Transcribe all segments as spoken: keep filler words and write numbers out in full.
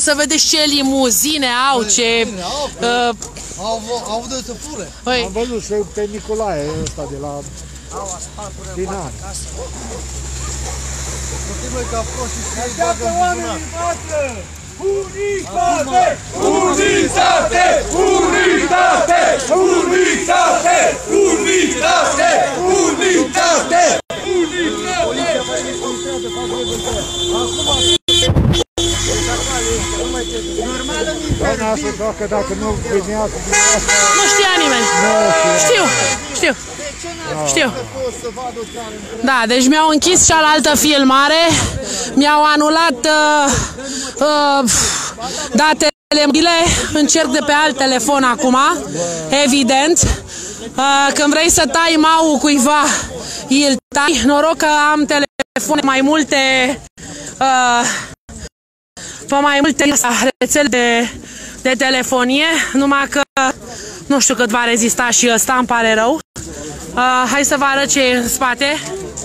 să vedeți ce limuzine au, ce... Uh, au avut de să fure. Am văzut și pe Nicolae ăsta de la... Din an. Noi ca proști și să-i bagă în buzunar. Unitate! Unitate! Unitate! Unitate! Unitate! Unitate! Doamna asta, dacă, dacă nu venea cu dumneavoastră... Nu știa nimeni. Știu, știu. Știu. Da, deci mi-au închis cealaltă filmare, mi-au anulat uh, uh, datele mobile, încerc de pe alt telefon acum, evident. Uh, când vrei să tai mau cuiva, îl tai. Noroc că am telefoane mai multe, uh, pe mai multe rețele de, de telefonie, numai că nu știu cât va rezista și ăsta, îmi pare rău. Uh, hai să vă arăt ce e în spate.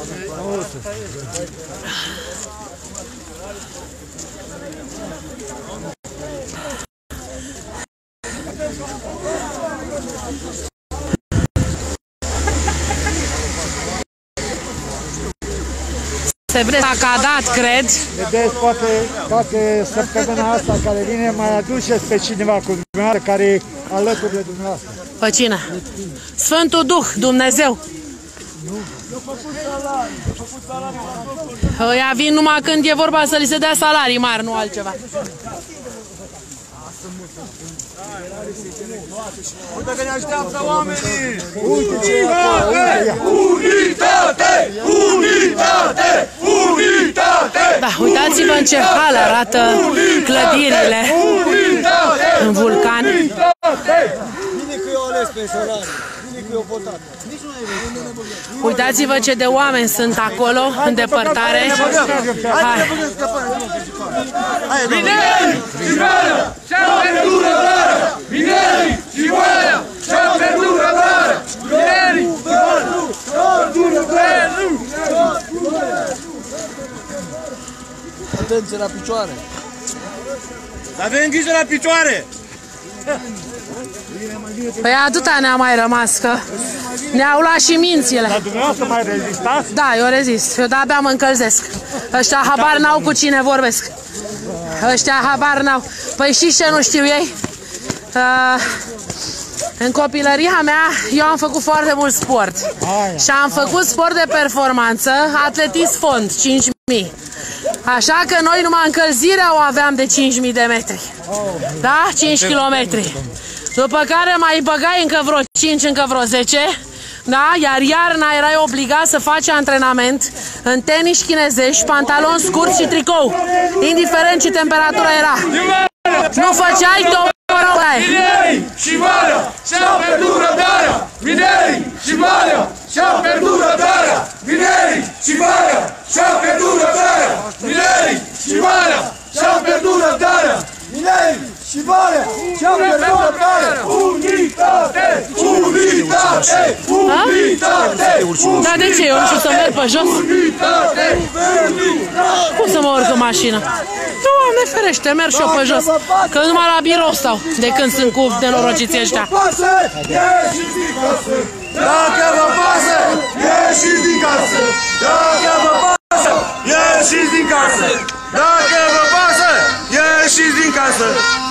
Se vede dacă a dat, cred. Vedeți, poate, poate săptămâna asta care vine mai aduceți pe cineva cu dumneavoastră care e alături de dumneavoastră. Pe cine? Sfântul Duh, Dumnezeu. Ăia vin numai când e vorba să li se dea salarii mari, nu altceva. Uite că ne așteaptă oamenii! Unitate! Unitate! Unitate! Unitate! Da, uitați-vă în ce hal arată clădirile în Vulcan. Bine că eu ales pensionarii, bine că eu votat. Uitați-vă ce de oameni sunt acolo, în depărtare. Hai. Mineri! Cigana! Și-a pierdut răbdarea! Mineri! Cigana! Și-a pierdut răbdarea! Mineri! Și-a pierdut răbdarea! Atenție la picioare! Să avem grijă la picioare! Păi atâta ne-a mai rămas, că ne-au luat și mințile. Dar dumneavoastră mai rezistați? Da, eu rezist. Eu de-abia mă încălzesc. Ăștia habar n-au cu cine vorbesc. Ăștia habar n-au. Păi știți ce nu știu ei? Uh, în copilăria mea, eu am făcut foarte mult sport. Și am făcut sport de performanță, atletism fond, cinci mii. Așa că noi numai încălzirea o aveam de cinci mii de metri. Da? cinci kilometri. După care mai băgai încă vreo cinci, încă vreo zece. Da? Iar iarna erai obligat să faci antrenament în tenis chinezești, pantaloni scurți și tricou. Indiferent ce temperatură era. Nu făceai două ore. Mineri și Valea și-au pierdut răbdarea! Mineri și Valea și-au pierdut răbdarea! Mineri și Valea și-au pierdut răbdarea! Mineri și Valea și-au pierdut răbdarea! Mineri și Valea și-au pierdut răbdarea! Unitate! Unitate! Unitate! Dar de ce? Eu nu știu să merg pe jos? Unitate! Cum să mă urc în mașină? Doamne ferește, merg și eu pe jos. Că numai la birou stau, de când sunt cu nenorociții ăștia. Ieșiți din casă! Dacă vă pasă, ieșiți din casă! Dacă vă pasă, ieșiți din casă! Dacă vă pasă, ieșiți din casă!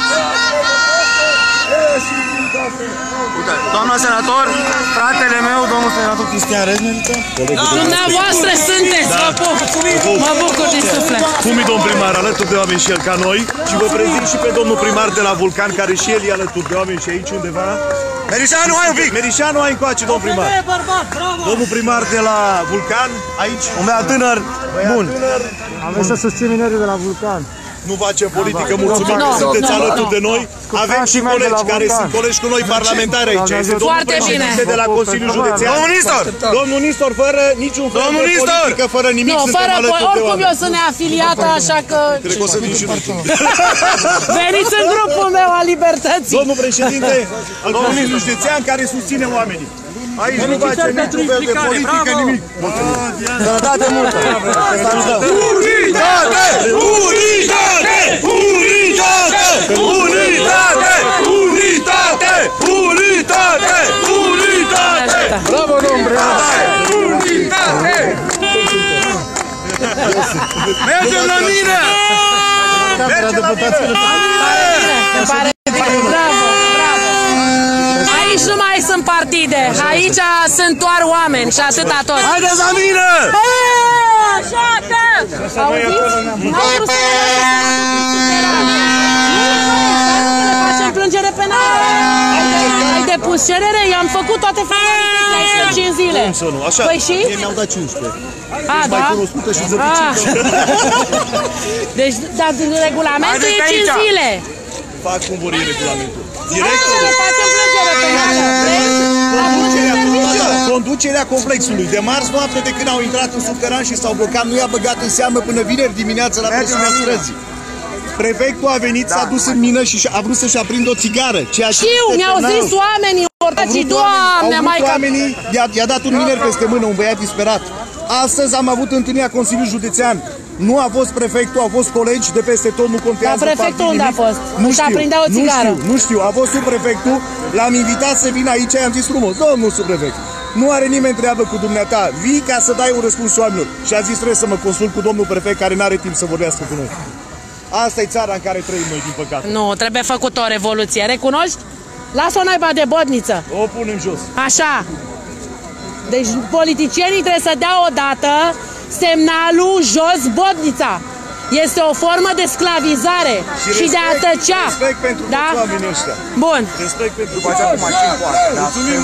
Uite, doamna senator, fratele meu, domnul senator Cristian Rezmeriță. Dumneavoastră sunteți, mă pup, mă bucur din suflet. Cum e domn primar, alături de oameni și el ca noi. Și vă prezint și pe domnul primar de la Vulcan, care și el e alături de oameni și aici undeva. Merișanu, hai un pic! Merișanu, hai încoace, domn primar. Domnul primar de la Vulcan, aici. Un băiat tânăr, bun. Aveți să susțin minerii de la Vulcan. Nu facem politică, mulțumim No, că sunteți no, alături no. de noi. Avem și colegi care sunt colegi cu noi parlamentari aici. Este domnul Foarte bine. președinte de la Consiliul Județean. Domnul Nistor! Domnul Nistor, fără niciun fel Domnul de Nistor! politică, fără nimic, Nu, suntem fără, alături de oricum eu oameni. sunt neafiliată, așa că... Cred că o să vin și noi. Veniți în grupul meu al libertății. Domnul președinte al Consiliului Județean care susține oamenii. Aici nu face niciun fel de politică, nimic. Sănătate multă! Unitate! Unitate! Unitate! Mergem la mine! Mergem la mine! Îmi pare bine. Bravo, bravo. Aici nu mai sunt partide. Aici sunt doar oameni și atâta tot. Haideți la mine! Așa că! Auziți? N-au vrut să ne facem plângere penală. Ai depus cerere? I-am făcut toate formalitățile în cinci zile. Așa, păi și? mie mi-au dat cincisprezece. A, deci da? mai cunoscută și zece. Deci, dar regulamentul e cinci zile. Fac cum vor ei regulamentul. Hai Directorul. să facem plângere penală. Conducerea, conducerea complexului. De marți noapte de când au intrat în subteran și s-au blocat, nu i-a băgat în seamă până vineri dimineața la presiunea străzii. Prefectul a venit, s-a dus în mină și a vrut să-și aprindă o țigară. Știu, mi-au zis oamenii, ortaci, Doamne, Maica. Oamenii, i-a dat un miner peste mână, un băiat disperat. Astăzi am avut întâlnirea Consiliului Județean. Nu a fost prefectul, au fost colegi de peste tot, nu contează. Dar prefectul unde a fost? Nu știu, aprindea o nu țigară. știu, nu știu, a fost subprefectul, l-am invitat să vină aici, i-am zis frumos, domnul subprefect, nu are nimeni treabă cu dumneata, vii ca să dai un răspuns oamenilor. Și a zis, trebuie să mă consult cu domnul prefect care nu are timp să vorbească cu noi. Asta e țara în care trăim noi, din păcate. Nu, trebuie făcut o revoluție, recunoști? Lasă-o naiba de bodniță. O punem jos. Așa. Deci politicienii trebuie să dea odată semnalul jos bodnița. Este o formă de sclavizare și, și respect, de a tăcea. Respect pentru da? toți oamenii ăștia. Bun. Respect pentru toți oamenii ăștia. Mulțumim!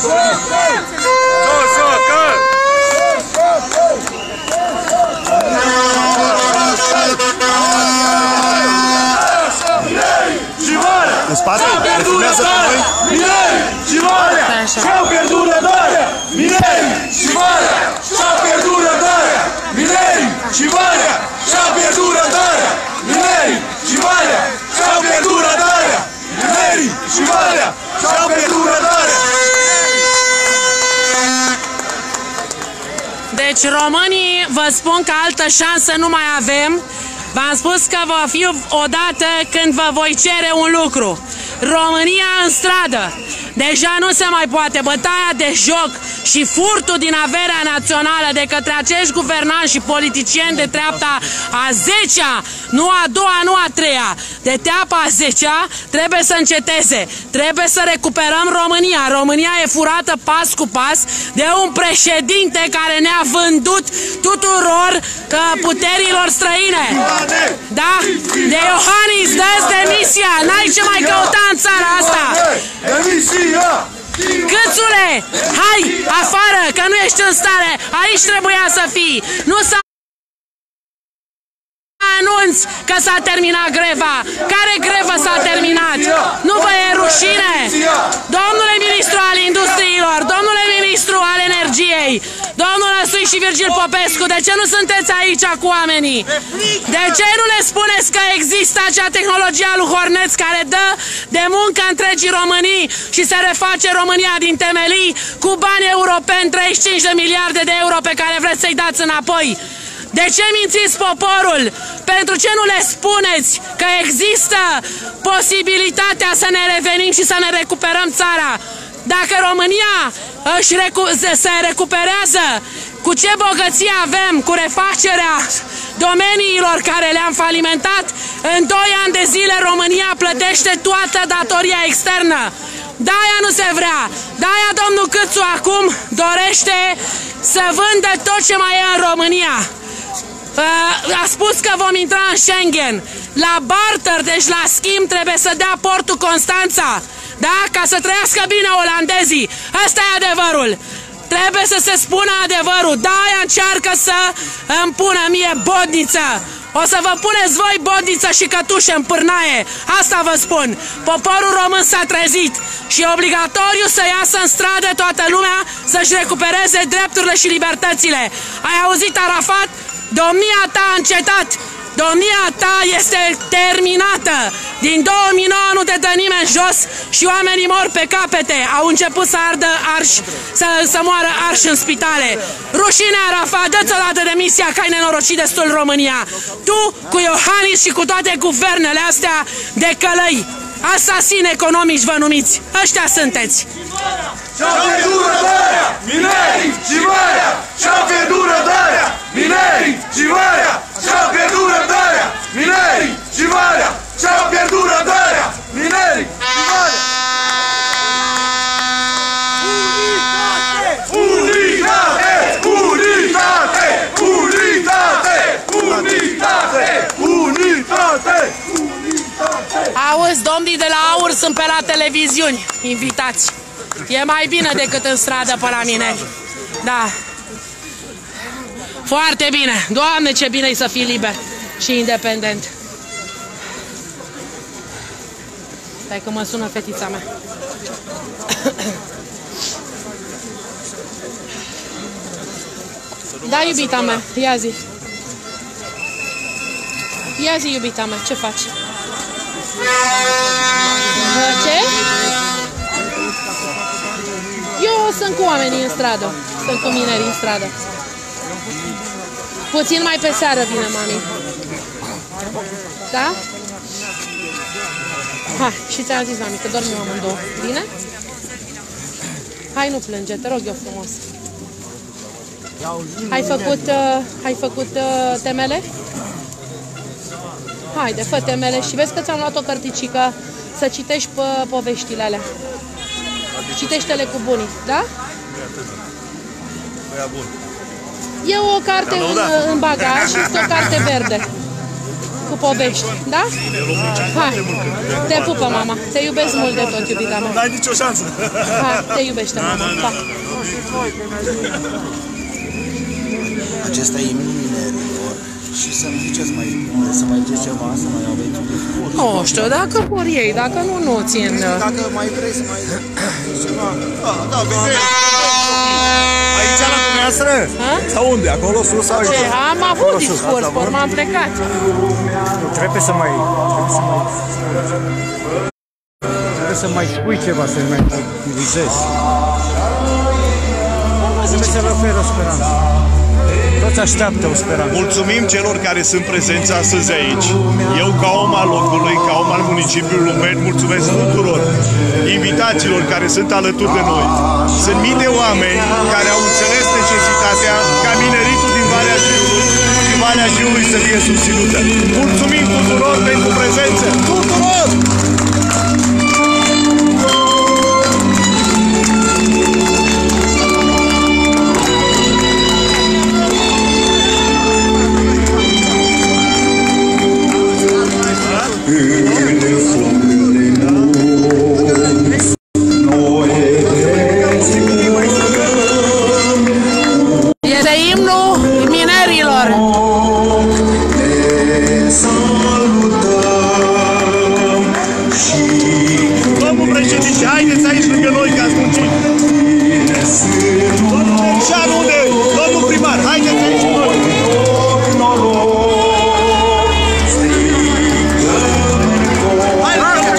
În spate? Filmează pe noi? Mineri și Valea și-au pierdut răbdarea! Mineri și Valea și-au pierdut răbdarea! Mineri și Valea și-au pierdut răbdarea! Mineri și Valea și-au pierdut răbdarea! Mineri și Valea și-au pierdut răbdarea! Deci românii, vă spun că altă șansă nu mai avem. V-am spus că va fi odată când vă voi cere un lucru. România în stradă. Deja nu se mai poate. Bătaia de joc și furtul din averea națională de către acești guvernanți și politicieni de treapta a zecea, nu a doua, nu a treia, de teapa a zecea, trebuie să înceteze. Trebuie să recuperăm România. România e furată pas cu pas de un președinte care ne-a vândut tuturor puterilor străine. Da? De Iohannis, dă-ți demisia! N-ai ce mai căuta în țara asta! Câțule, hai afară, că nu ești în stare. Aici trebuia să fii. Nu să anunți că s-a terminat greva. Care grevă s-a terminat? Nu vă e rușine? Domnule ministru al industriilor, domnule ministru al energiei, domnul Năstui și Virgil Popescu, de ce nu sunteți aici cu oamenii? De ce nu le spuneți că există acea tehnologie a lui Horneț care dă de muncă întregii Românii și se reface România din temelii cu bani europeni, treizeci și cinci de miliarde de euro pe care vreți să-i dați înapoi? De ce mințiți poporul? Pentru ce nu le spuneți că există posibilitatea să ne revenim și să ne recuperăm țara? Dacă România își recu se recuperează, cu ce bogăție avem cu refacerea domeniilor care le-am falimentat, în doi ani de zile România plătește toată datoria externă. De-aia nu se vrea. De-aia domnul Câțu acum dorește să vândă tot ce mai e în România. A spus că vom intra în Schengen. La barter, deci la schimb, trebuie să dea portul Constanța. Da? Ca să trăiască bine olandezii. Asta e adevărul. Trebuie să se spună adevărul. De-aia încearcă să îmi pună mie bodniță. O să vă puneți voi bodniță și cătușe în pârnaie. Asta vă spun. Poporul român s-a trezit și e obligatoriu să iasă în stradă toată lumea să-și recupereze drepturile și libertățile. Ai auzit, Arafat? Domnia ta a încetat. Domnia ta este terminată. Din două mii nouă nu te dă nimeni jos și oamenii mor pe capete. Au început să ardă arși, să, să moară arși în spitale. Rușine, Arafat, dă-ți odată demisia că ai nenorocit destul România. Tu cu Iohannis și cu toate guvernele astea de călăi. Asasini economici vă numiți. Ăștia sunteți. și-au pierdut răbdarea, minerii și marea, și-au pierdut răbdarea, minerii și marea, și-au pierdut răbdarea, minerii și marea, și-au pierdut răbdarea, minerii și marea. Unitate! Unitate! Unitate! Unitate! Unitate! Unitate! Auzi, domnii de la Aur sunt pe la televiziuni, invitați. E mai bine decât în stradă pe la mineri. Da. Foarte bine. Doamne, ce bine e să fii liber și independent. Stai că mă sună fetița mea. Da, iubita mea, ia zi. Ia zi, iubita mea, ce faci? Ce? Eu sunt cu oamenii în stradă. Sunt cu minerii în stradă. Puțin mai pe seară vine mami. Da? Hai, și ți-am zis, mami, că dormim amândouă. Bine? Hai, nu plânge, te rog eu frumos. Ai făcut, uh, ai făcut uh, temele? Haide, fă temele și vezi că ți-am luat o cărticică să citești pe poveștile alea. Citește-le cu bunii, da? E o carte în, în bagaj și este o carte verde cu povești, da? Hai, te pupă, mama. Te iubesc mult de tot, iubita mea. N-ai nicio șansă. Hai, te iubește, mama. Pa. Acesta e minerilor și să-mi ziceți mai bine, să mai ziceți ceva, să mai aveți un discurs. Nu știu, dacă vor ei, dacă nu, nu țin. Dacă mai vrei să mai ziceți ceva. Da, da, bine. Aici la dumneavoastră? Sau unde? Acolo sus sau aici? Ce? Am avut discurs, por m-am plecat. Trebuie să mai... Trebuie să mai... Trebuie să mai spui ceva, să mai mobilizezi. Trebuie să le oferă o speranță. Toți așteaptă o speranță. Mulțumim celor care sunt prezenți astăzi aici. Eu, ca om al locului, ca om al municipiului Lumbeni, mulțumesc tuturor invitațiilor care sunt alături de noi. Sunt mii de oameni care au înțeles necesitatea ca mineritul din Valea Jiului și Valea Jiului să fie susținută. Mulțumim tuturor pentru prezență! Tuturor! Este imnul minerilor. Domnul președinte, haideți aici lângă noi ca ați muncit. Domnul Cerșanu, unde? Domnul primar, haideți aici cu noi. Hai,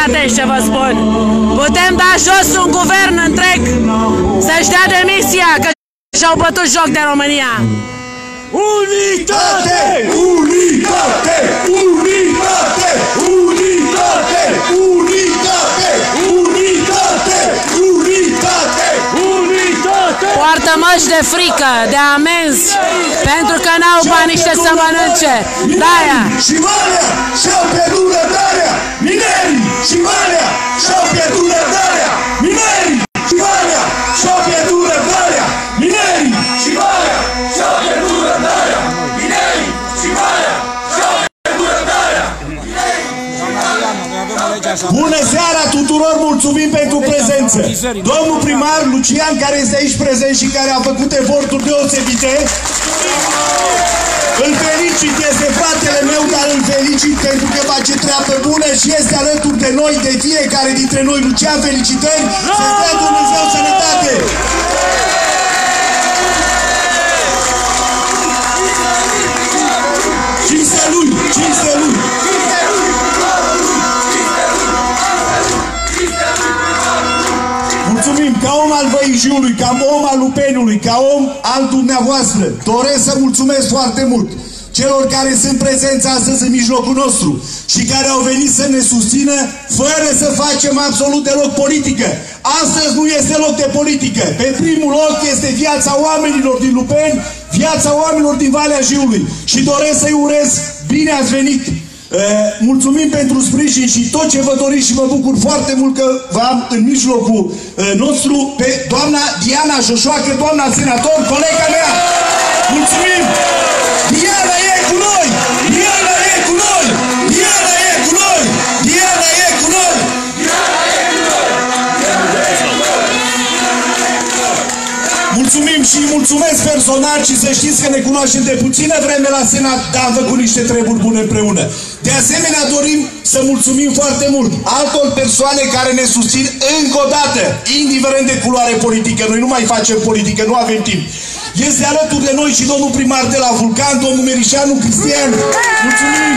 atenți ce vă spun. Putem da jos un guvern întreg să-și dea demisia, că și-au bătut joc de România. Unitate! Unitate! Unitate! Unitate! Unitate! Unitate! Unitate! Unitate! Poartă măști de frică, de amenzi, pentru că n-au bani niște să mănânce. De-aia. Și Valea și-au pierdut răbdarea. Minerii și Valea și-au pierdut răbdarea. Minerii și Valea și-au pierdut răbdarea. Minerii și Valea și-au pierdut răbdarea. Minerii și Valea și-au pierdut răbdarea. Bună seara tuturor, mulțumim pentru prezență. Domnul primar Lucian, care este aici prezent și care a făcut eforturi deosebite, îl felicit, este fratele meu, dar îl felicit pentru că face treabă bună și este alături de noi, de fiecare dintre noi. Lucian, felicitări, să-ți dea Dumnezeu sănătate! Cinste lui, cinste lui! Mulțumim, ca om al Văijiului, ca om al Lupeniului, ca om al dumneavoastră, doresc să mulțumesc foarte mult celor care sunt prezenți astăzi în mijlocul nostru și care au venit să ne susțină fără să facem absolut deloc politică. Astăzi nu este loc de politică. Pe primul loc este viața oamenilor din Lupeni, viața oamenilor din Valea Jiului. Și doresc să-i urez bine ați venit! Uh, mulțumim pentru sprijin și tot ce vă doriți și mă bucur foarte mult că v-am în mijlocul uh, nostru pe doamna Diana Joșoacă, doamna senator, colega mea. Mulțumim! Diana e cu noi! Diana e cu noi! Diana e cu noi! Diana e cu noi! Diana e cu noi! Mulțumim și mulțumesc personal și să știți că ne cunoaștem de puțină vreme la Senat, dar am făcut niște treburi bune împreună. De asemenea, dorim să mulțumim foarte mult altor persoane care ne susțin încă o dată, indiferent de culoare politică. Noi nu mai facem politică, nu avem timp. Este alături de noi și domnul primar de la Vulcan, domnul Merișanu Cristian. Mulțumim!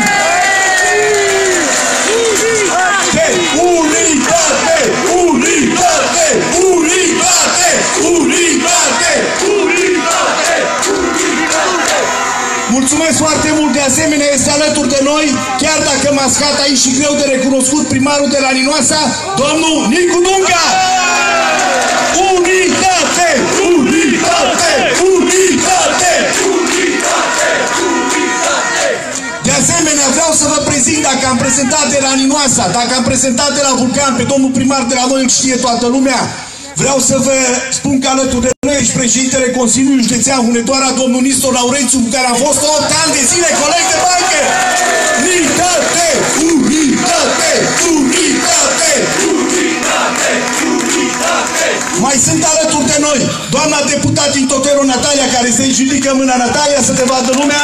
Unitate! Unitate! Unitate! Unitate! Unitate! Unitate! Mulțumesc foarte mult, de asemenea este alături de noi, chiar dacă mascat aici și greu de recunoscut, primarul de la Ninoasa, domnul Nicu Dunga! Unitate! Unitate! Unitate! Unitate! Unitate! De asemenea, vreau să vă prezint, dacă am prezentat de la Ninoasa, dacă am prezentat de la Vulcan, pe domnul primar de la noi îl știe toată lumea, vreau să vă spun că alături de noi și președintele Consiliului Județean Hunedoara, domnul Nistor Laurențiu, cu care am fost opt ani de zile coleg de bancă. Unitate! Unitate! Unitate! Unitate! Unitate! Mai sunt alături de noi doamna deputat din Totero, Natalia, care se ridică mâna. Natalia, să te vadă lumea.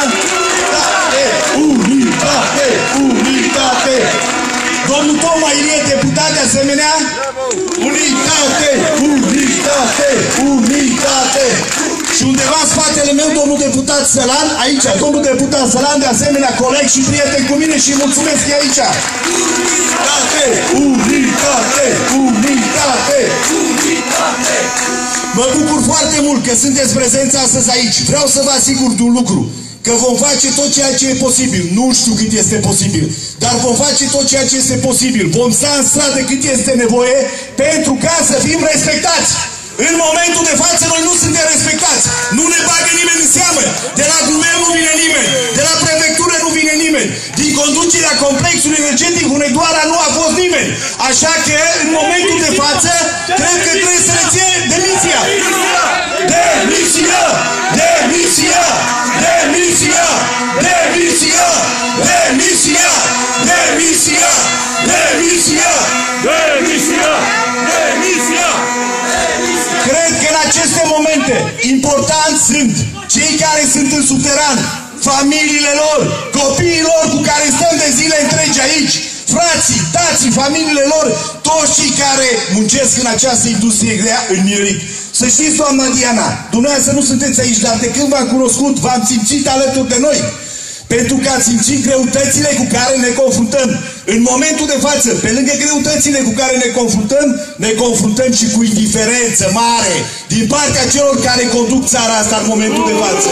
Unitate! Unitate! Domnul Toma Ilie, deputat de asemenea. Unitate! Unitate! Unitate! Și undeva în spatele meu, domnul deputat Sălan, aici, domnul deputat Sălan, de asemenea, coleg și prieten cu mine și mulțumesc că e aici. Unitate! Unitate! Unitate! Unitate! Mă bucur foarte mult că sunteți prezenți astăzi aici. Vreau să vă asigur de un lucru, că vom face tot ceea ce e posibil. Nu știu cât este posibil, dar vom face tot ceea ce este posibil. Vom sta în stradă cât este nevoie pentru ca să fim respectați. În momentul de față noi nu suntem respectați. Nu ne bagă nimeni în seamă. De la guvern nu vine nimeni. De la prefectură nu vine nimeni. Din conducerea complexului energetic Hunedoara nu a fost nimeni. Așa că în momentul de față cred că trebuie să ne ție demisia. Demisia! Demisia! Demisia! Demisia! Demisia! Demisia! Demisia! Demisia! Demisia! Cred că în aceste momente importanți sunt cei care sunt în suteran, familiile lor, copiii lor cu care stăm de zile întregi aici, frații, tații, familiile lor, toți cei care muncesc în această industrie grea în mieric. Să știți, doamna Diana, dumneavoastră nu sunteți aici, dar de când v-am cunoscut, v-am simțit alături de noi. pentru că ați simțit greutățile cu care ne confruntăm. În momentul de față, pe lângă greutățile cu care ne confruntăm, ne confruntăm și cu indiferență mare din partea celor care conduc țara asta în momentul de față.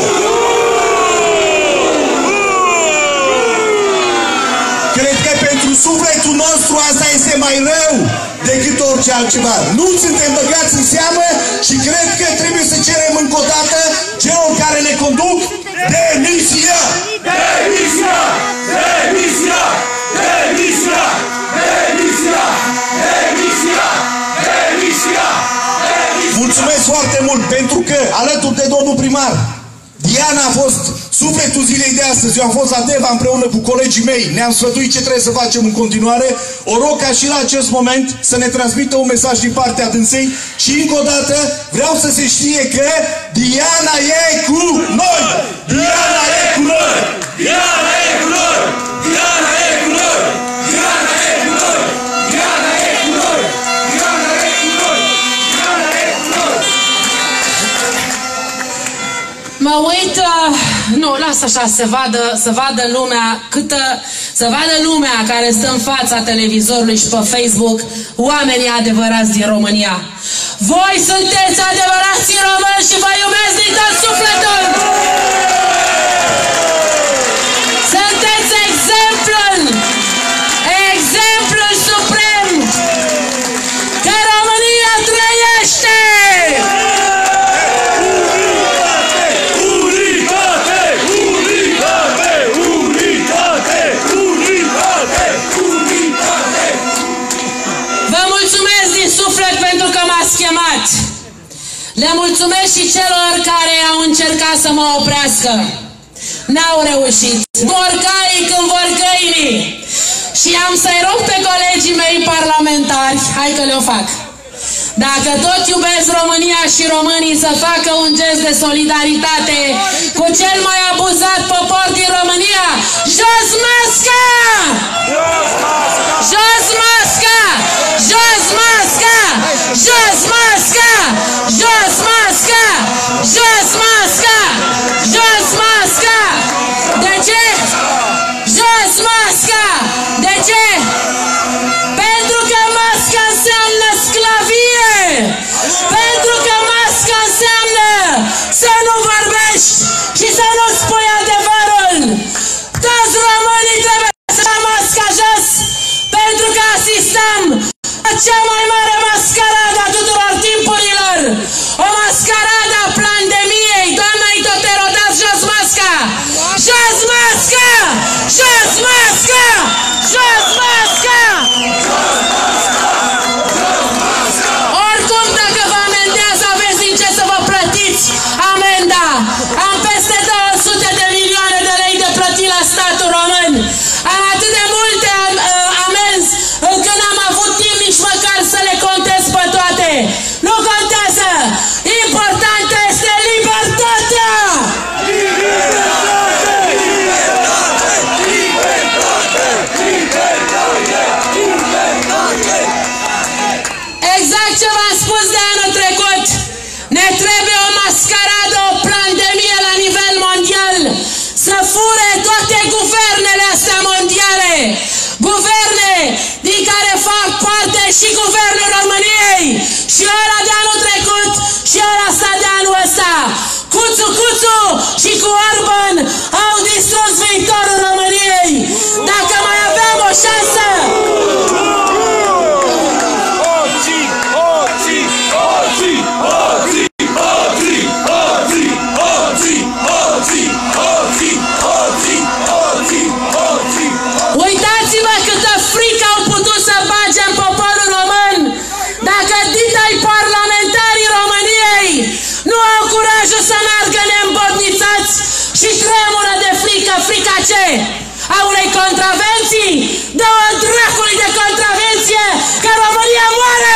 Cred că pentru sufletul nostru asta este mai rău decât orice altceva. Nu suntem băgați în seamă și cred că trebuie să cerem încă o dată celor care ne conduc demisia! Demisia! Demisia! Demisia! Demisia! Demisia! Demisia! Mulțumesc foarte mult pentru că, alături de domnul primar, Diana a fost sufletul zilei de astăzi. Eu am fost la Deva împreună cu colegii mei. Ne-am sfătuit ce trebuie să facem în continuare. O rog ca și la acest moment să ne transmită un mesaj din partea dânsei și încă o dată vreau să se știe că Diana e cu noi! Diana e cu noi! Diana e cu noi! Diana e cu noi! Diana e cu noi! Diana e cu noi! Diana e cu noi! Diana e cu noi! Mă uit, uh, nu, lasă așa, să vadă, să vadă lumea, câtă, să vadă lumea care stă în fața televizorului și pe Facebook, oamenii adevărați din România. Voi sunteți adevărații români și vă iubesc din tot sufletul! Sunteți exemplul, exemplul suprem, că România trăiește! Chemat. Le mulțumesc și celor care au încercat să mă oprească. N-au reușit. Vor caii când vor câinii. Și am să-i rog pe colegii mei parlamentari, hai că le-o fac. Dacă tot iubesc România și românii, să facă un gest de solidaritate cu cel mai abuzat popor din România. Jos masca! Jos masca! Jos masca! Jos masca! Jos masca! Jos masca! Jos masca! De ce? Jos masca! De ce? Pentru că masca înseamnă sclavie! Pentru că masca înseamnă să nu vorbești și să nu spui adevărul! Toți românii trebuie să ia masca jos, pentru că asistăm la cea mai mare mascaradă a tuturor timpurilor! O mascaradă a pandemiei! Doamna Itotero, dați jos masca! Jos masca! Jos masca! Jos masca! Oricum, dacă vă amendează, aveți din ce să vă plătiți amenda! Am peste două sute de milioane de lei de plătit la statul român! Am atât de multe amenzi încât n-am avut timp nici măcar să le contez pe toate! Nu contează! Importantă este libertatea! Libertate! Libertate! Libertate! Libertate! Libertate! Exact ce v-am spus de anul trecut! Ne trebuie o mascaradă, o pandemie la nivel mondial! Să fure toate guvernele astea mondiale! Guverne din care fac parte și guvernul României! Și ăla de anul trecut și ăla ăsta de anul ăsta! Cuțu, Cuțu și cu Orban au distrus viitorul României! Dacă mai aveam o șansă! Uitați-vă câtă frică au putut să bage în poporul român dacă dita-i parlamentarii României nu au curajul să meargă neîmbotnițați și tremură de frică. Frica ce? A unei contravenții? Dă-o dracului de contravenție că România moare!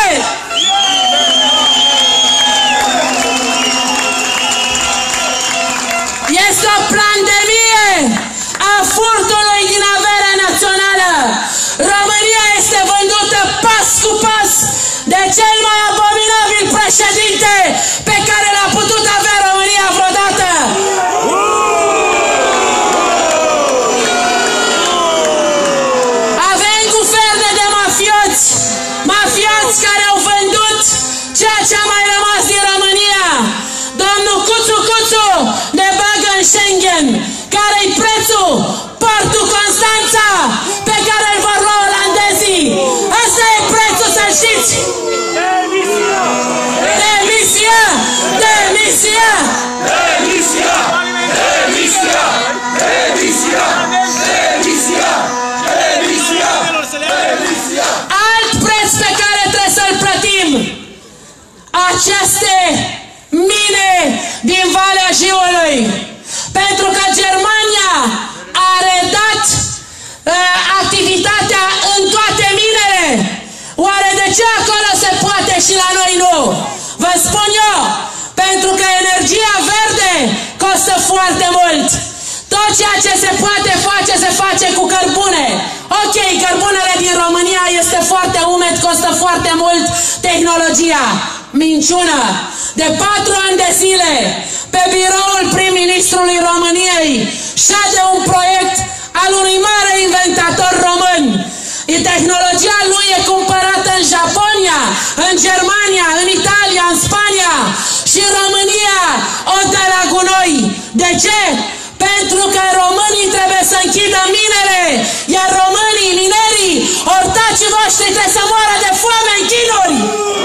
Este o pandemie a furtului din averea națională. România este vândută pas cu pas de cel mai abominabil președinte pe care l-a putut avea România vreodată. toți care au vândut ceea ce a mai rămas din România. Domnul Cuțu Cuțu ne bagă în Schengen. Care-i prețul? Portul Constanța, pe care îl vor lua olandezii. Ăsta e prețul, să știți! Demisia! Demisia! Demisia! Demisia! Demisia! Demisia! Demisia! Demisia! Demisia! Alt preț pe care trebuie să-l plătim. Aceste mine din Valea Jiului. Pentru că Germania a redat uh, activitatea în toate minele. Oare de ce acolo se poate și la noi nu? Vă spun eu, pentru că energia verde costă foarte mult. Tot ceea ce se poate face, se face cu cărbune. Ok, cărbunele din România este foarte umed, costă foarte mult tehnologia. Minciună! De patru ani de zile, pe biroul prim-ministrului României, șade un proiect al unui mare inventator român. Tehnologia lui e cumpărată în Japonia, în Germania, în Italia, în Spania și în România o dă la gunoi. De ce? Pentru că românii trebuie să închidă minele, iar românii, minerii, ortacii voștri trebuie să moară de foame în chinuri.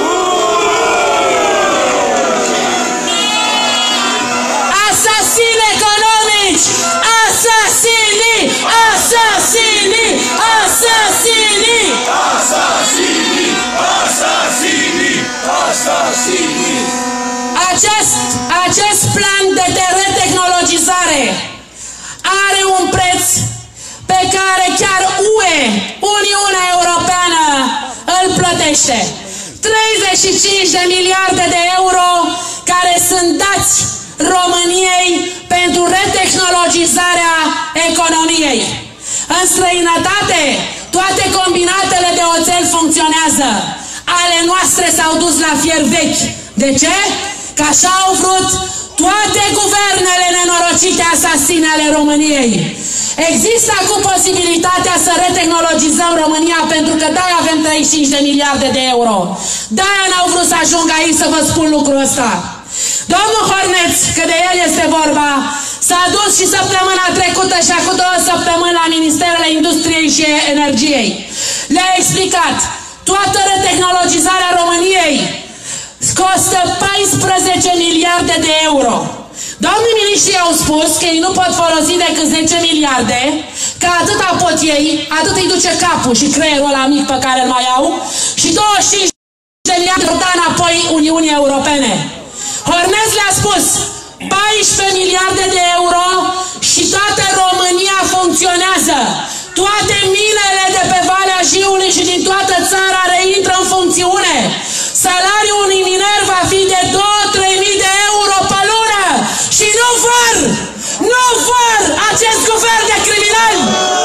Asasini economici! Asasini! Asasini! Asasini! Asasini! Asasini! Asasini! Acest, acest plan de retehnologizare are un preț pe care chiar U E, Uniunea Europeană, îl plătește. treizeci și cinci de miliarde de euro care sunt dați României pentru retehnologizarea economiei. În străinătate, toate combinatele de oțel funcționează. Ale noastre s-au dus la fier vechi. De ce? Că așa au vrut toate guvernele nenorocite asasine ale României. Există acum posibilitatea să retehnologizăm România, pentru că de-aia avem treizeci și cinci de miliarde de euro. De-aia n-au vrut să ajung aici să vă spun lucrul ăsta. Domnul Horneț, că de el este vorba, s-a dus și săptămâna trecută și acum două săptămâni la Ministerele Industriei și Energiei. Le-a explicat toată retehnologizarea României costă paisprezece miliarde de euro. Domnii miniștri au spus că ei nu pot folosi decât zece miliarde, că atâta pot ei, atât îi duce capul și creierul ăla mic pe care îl mai au, și douăzeci și cinci de miliarde vor da înapoi Uniunii Europene. Horneț le-a spus paisprezece miliarde de euro și toată România funcționează. Toate minele de pe Valea Jiului și din toată țara reintră în funcțiune. Salariul unui miner va fi de două-trei mii de euro pe lună. Și nu vor, nu vor acest guvern de criminali.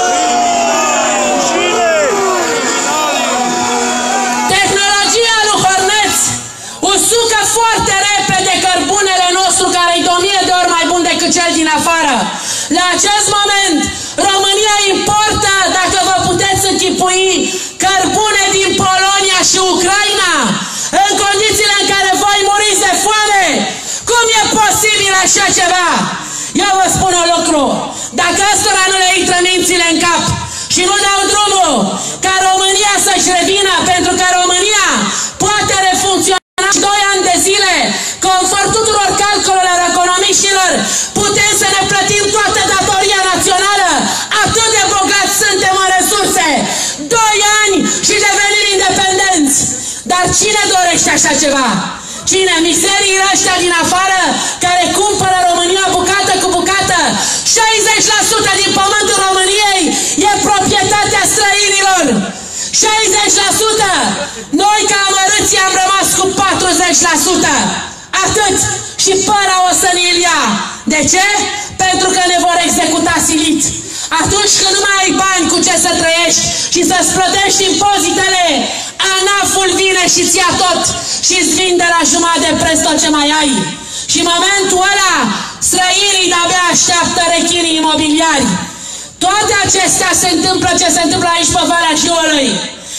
Tehnologia lui Horneț usucă foarte repede cărbunele nostru, care e de o mie de ori mai bun decât cel din afară. La acest moment, România importă, dacă vă puteți închipui, cărbune din Polonia și Ucraina, în condițiile în care voi muriți de foame. Cum e posibil așa ceva? Eu vă spun un lucru. Dacă ăstora nu le intră mințile în cap și nu dau drumul ca România să-și revină, pentru că România poate refuncționa doi ani de zile, conform tuturor calculelor economiștilor, putem să ne plătim toată datoria națională. Atât de bogați suntem în resurse. Doi ani și devenim independenți. Dar cine dorește așa ceva? Cine? Mizerii ăștia din afară care cumpără România bucată cu bucată. șaizeci la sută din pământul României e proprietatea străinilor. șaizeci la sută. Noi ca amărâții am rămas cu patruzeci la sută. Atât. Și păra o să ne-l ia. De ce? Pentru că ne vor executa silit. Atunci când nu mai ai bani cu ce să trăiești și să-ți plătești impozitele, ANAF-ul vine și ți ia tot și îți vinde la jumătate de preț tot ce mai ai. Și în momentul ăla, străinii de-abia așteaptă rechinii imobiliari. Toate acestea se întâmplă ce se întâmplă aici pe Valea Jiului.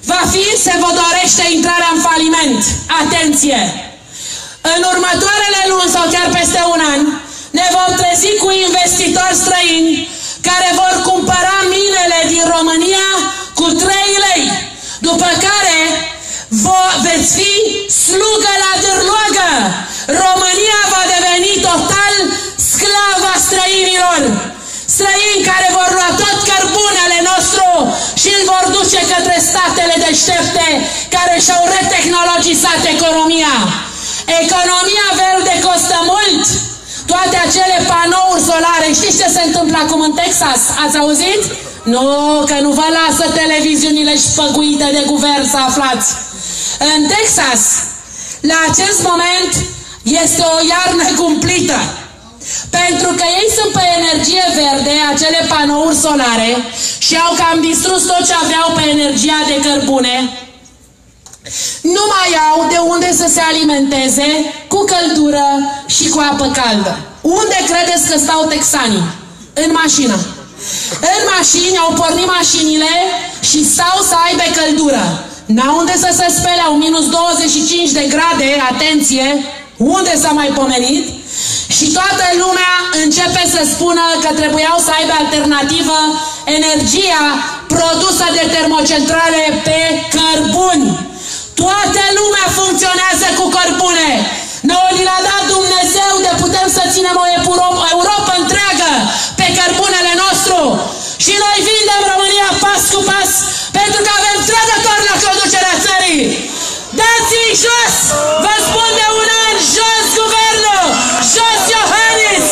va fi, se vă dorește intrarea în faliment. Atenție! În următoarele luni sau chiar peste un an ne vom trezi cu investitori străini care vor cumpăra minele din România cu trei lei. După care veți fi slugă la dârlogă. România va deveni total sclava străinilor. Străini care vor lua tot cărbunele nostru și îl vor duce către statele deștepte care și-au retehnologisat economia. Economia verde costă mult. Toate acele panouri solare, știți ce se întâmplă acum în Texas? Ați auzit? Nu, că nu vă lasă televiziunile șpăguite de guvern să aflați. În Texas, la acest moment, este o iarnă cumplită. Pentru că ei sunt pe energie verde, acele panouri solare, și au cam distrus tot ce aveau pe energia de cărbune, nu mai au de unde să se alimenteze cu căldură și cu apă caldă. Unde credeți că stau texanii? În mașină. În mașini au pornit mașinile și stau să aibă căldură. N-au unde să se spele, au minus douăzeci și cinci de grade, atenție, unde s-a mai pomenit? Și toată lumea începe să spună că trebuiau să aibă alternativă energia produsă de termocentrale pe cărbuni. Toată lumea funcționează cu cărbune. Noi l-a dat Dumnezeu de putem să ținem o Europa întreagă pe cărbunele nostru. Și noi vindem România pas cu pas pentru că avem trădători la conducerea țării. Dați-i jos! Vă spun de un an, jos guvernul! Jos Iohannis!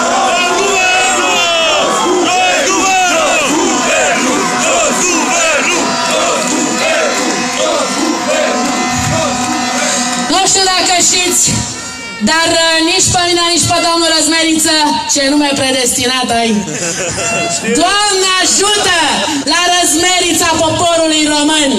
Nu știu dacă știți, dar uh, nici pe mine, nici pe domnul Răzmeriță, ce nume predestinat ai. Doamne ajută la răzmerița poporului român.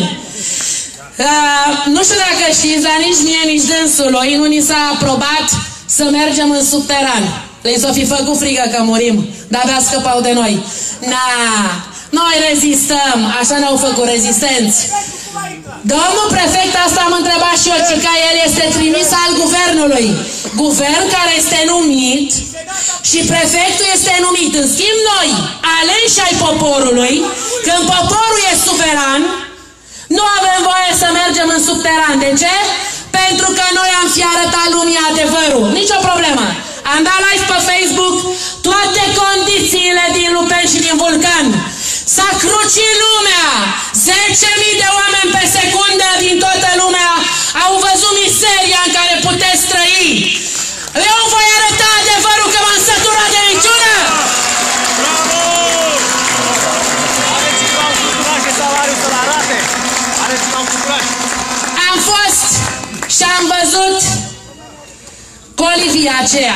Uh, nu știu dacă știți, dar nici mie, nici dânsului nu ni s-a aprobat să mergem în subteran. Le s-o fi făcut frigă că murim, dar abia scăpau de noi. Na, noi rezistăm, așa ne-au făcut rezistenți. Domnul prefect, asta am întrebat și eu, că el este trimis al guvernului. Guvern care este numit și prefectul este numit. În schimb, noi, aleși ai poporului, când poporul e suveran, nu avem voie să mergem în subteran. De ce? Pentru că noi am fi arătat lumii adevărul. Nici o problemă. Am dat live pe Facebook toate condițiile din Lupeni și din Vulcan. S-a crucit lumea. zece mii de oameni pe secundă din toată lumea au văzut miseria în care puteți trăi. Eu voi arăta adevărul că m-am săturat de minciună. Bravo! Aveți-vă un curaj de salariu să-l arate. Aveți-vă un curaj. Am fost și am văzut colivia aceea.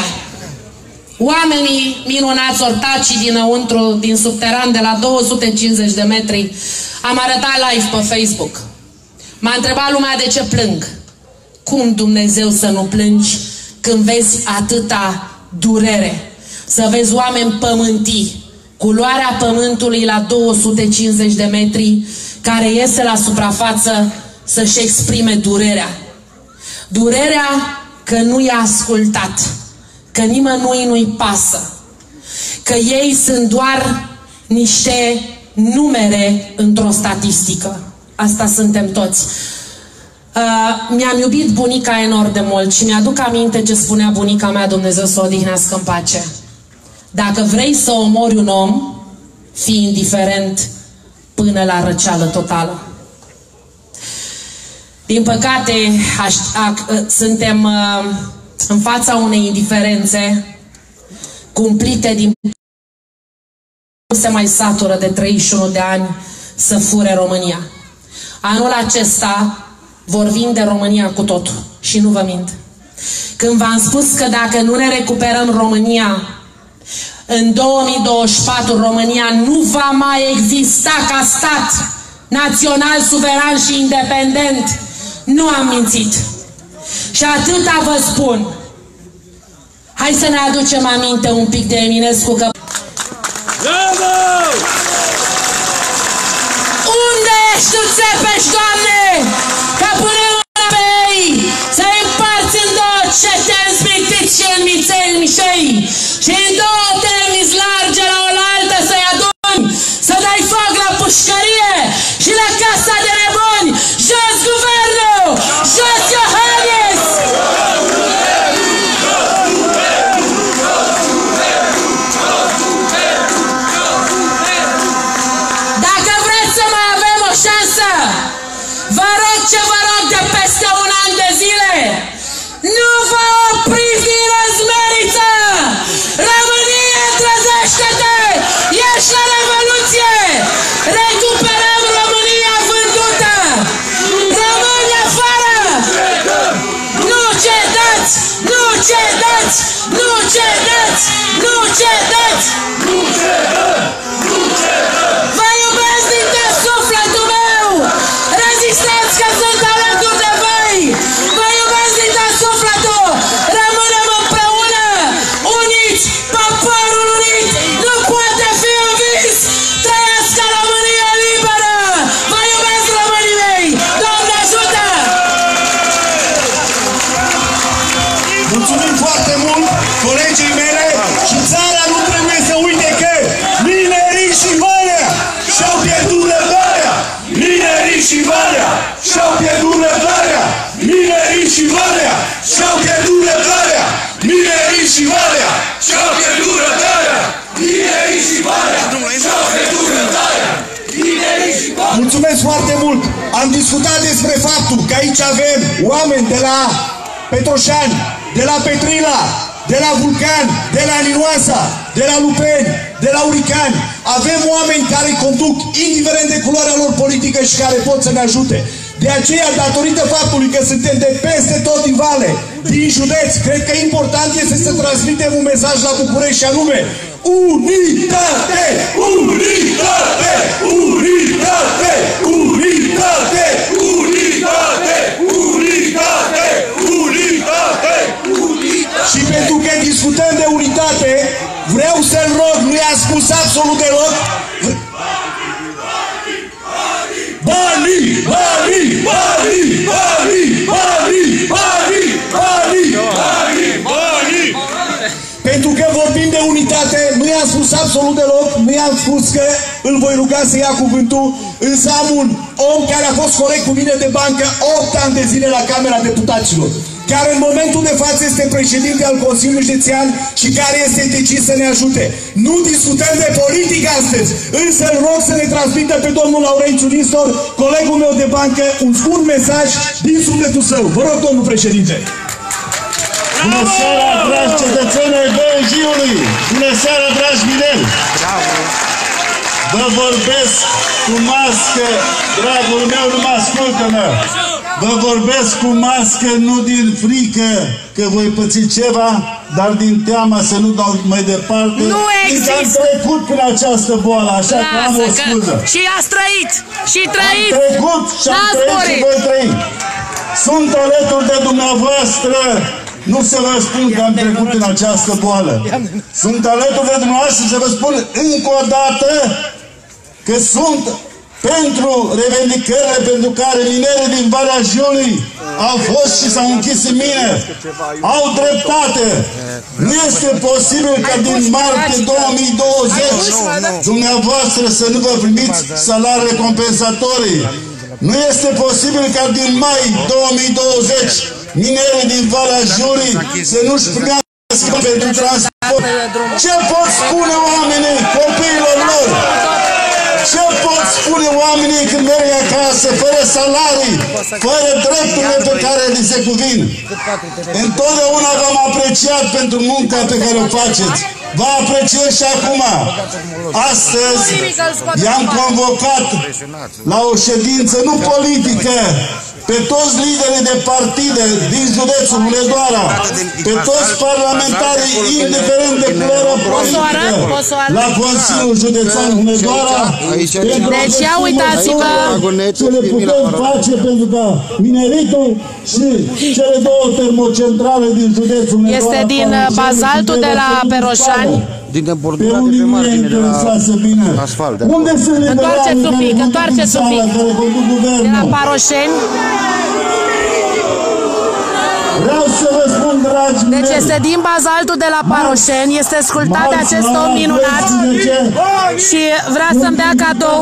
Oamenii minunați, ortacii dinăuntru, din subteran, de la două sute cincizeci de metri. Am arătat live pe Facebook. M-a întrebat lumea de ce plâng. Cum, Dumnezeu, să nu plângi când vezi atâta durere? Să vezi oameni pământii, culoarea pământului la două sute cincizeci de metri, care iese la suprafață să-și exprime durerea. Durerea că nu i-a ascultat, că nimănui nu-i pasă, că ei sunt doar niște numere într-o statistică. Asta suntem toți. Uh, mi-am iubit bunica enorm de mult și mi-aduc aminte ce spunea bunica mea, Dumnezeu să o odihnească în pace. Dacă vrei să omori un om, fii indiferent până la răceală totală. Din păcate, aș, a, a, suntem a, în fața unei indiferențe cumplite din... Nu se mai satură de treizeci și unu de ani să fure România. Anul acesta vor vinde România cu totul. Și nu vă mint. Când v-am spus că dacă nu ne recuperăm România, în două mii douăzeci și patru România nu va mai exista ca stat național, suveran și independent, nu am mințit. Și atâta vă spun. Hai să ne aducem aminte un pic de Eminescu că... Bravo! Unde Țepești, tu țepești, Doamne, ca pune mâna pe ei, să-i împarți în două ce te-am smintit și în mițeli mișei, și în două termiți large la oaltă să-i aduni, să dai foc la pușcărie și la casa de nebuni. Jos guvernul! Jos Iohannis! Dacă vreți să mai avem o șansă, vă rog ce vă rog de peste un an de zile, nu vă opriți din răzmeriță! România, trezește-te! Ești la revoluție! Recuperăm România vândută! Rămâne afară! Nu cedați! Nu cedați! Nu cedați! Nu cedați! Vă iubesc din tot sufletul meu! Rezistați că sunt alături de voi! Vă iubesc din tot sufletul! Rămânem împreună! Uniți! Poporul unit nu poate fi învins! Trăiască România liberă! Vă iubesc, românii mei! Doamne ajută! Mulțumim foarte mult, colegii mele, și țara nu trebuie să uite că minerii și Valea și-au pierdut răbdarea! Minerii și Valea și-au pierdut răbdarea! Minerii și Valea și-au pierdut răbdarea! Minerii și Valea și-au pierdut răbdarea! Minerii și Valea și-au pierdut răbdarea! Minerii și Valea. Mulțumesc foarte mult! Am discutat despre faptul că aici avem oameni de la Petroșani, de la Petrila, de la Vulcan, de la Ninoasa, de la Lupeni, de la Uricani. Avem oameni care conduc, indiferent de culoarea lor politică, și care pot să ne ajute. De aceea, datorită faptului că suntem de peste tot din Vale, din județ, cred că important este să transmitem un mesaj la București, și anume: unitate! Unitate! Unitate! Unitate! Unitate! Unitate! Unitate! Și pentru că discutăm de unitate, vreau să-l rog, nu i-am spus absolut deloc, banii, banii, banii, banii, banii, banii, banii, banii, banii. Pentru că vorbim de unitate, nu i-am spus absolut deloc, nu i-am spus că îl voi ruga să ia cuvântul, însă am un om care a fost corect cu mine de bancă opt ani de zile la Camera Deputaților, care în momentul de față este președinte al Consiliului Județean și care este decis să ne ajute. Nu discutăm de politică astăzi, însă îl rog să ne transmită pe domnul Laurențiu Nistor, colegul meu de bancă, un scurt mesaj din sufletul său. Vă rog, domnul președinte. Bună seara, dragi cetățeni ai Belgiului! Bună seara, dragi mineri! Vă vorbesc cu mască, dragul meu, nu mă ascultă-mă! Vă vorbesc cu mască nu din frică că voi păți ceva, dar din teama să nu dau mai departe. Nu există! Am trecut prin această boală, așa că am o scuză. Și ați trăit! Și trăit! Am trecut și am trăit și voi trăi. Sunt alături de dumneavoastră. Nu să vă spun că am trecut în această boală. Sunt alături de dumneavoastră să vă spun încă o dată că sunt pentru revendicările pentru care minerii din Valea Jiului au fost și s-au închis în mine. Au dreptate. Nu este posibil ca din martie două mii douăzeci dumneavoastră să nu vă primiți salariile compensatorii. Nu este posibil ca din mai două mii douăzeci minerii din Valea Jiului să nu-și primească pentru transport. Ce pot spune oamenii copiilor lor? Ce pot spune oamenii când merg acasă, fără salarii, fără drepturile pe care li se cuvin? Întotdeauna v-am apreciat pentru munca pe care o faceți. Vă apreciez și acum. Astăzi i-am convocat la o ședință, nu politică, pe toți liderii de partide din județul Hunedoara, pe toți parlamentarii, indiferent de culoarea politică, la Consiliul Județean Hunedoara, deci ia uitați-vă ce le putem face pentru că mineritul și cele două termocentrale din județul Hunedoara este din bazaltul de la Peroșani. din Pe bordura de unii pe nu e margine de interesat să la vină. asfalt. de Unde acolo. sunt liberalii Întoarceți un care pic, conduc întoarceți un țara, pic. care conduc De la guvernul? Paroșeni. Vreau să vă spun, dragi Deci mei, este din bazaltul de la Paroșeni, este sculptat de acest om minunat și vrea să-mi dea cadou.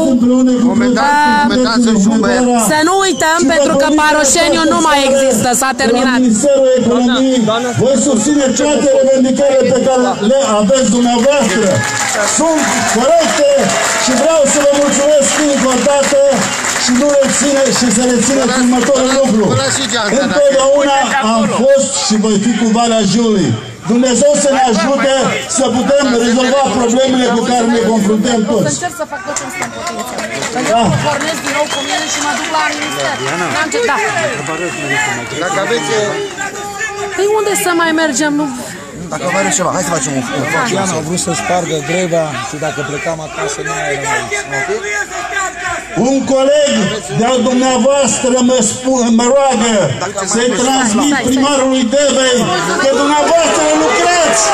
Să nu uităm, pentru că Paroșeniu nu mai există, s-a terminat. Ministerul Economiei, voi susține toate revendicările pe care le aveți dumneavoastră. Sunt corecte și vreau să vă mulțumesc încă o dată și nu reține și să rețineți următorul lucru. Întotdeauna am fost și voi fi cu Valea Jiului. Dumnezeu să ne ajute să putem rezolva problemele cu care ne confruntăm toți. Încerc să fac tot ce îmi stă în putință. Pentru că pornesc din nou cu mine și mă duc la minister. N-am ce, da. Dacă aveți... Păi unde să mai mergem? Nu... Dacă vă are ceva, hai să facem un foc. Ian a vrut să spargă greva și dacă plecam acasă nu mai eram aici. Un coleg de-al dumneavoastră mă, spune, mă roagă să-i transmit primarului Devei că dumneavoastră lucrați!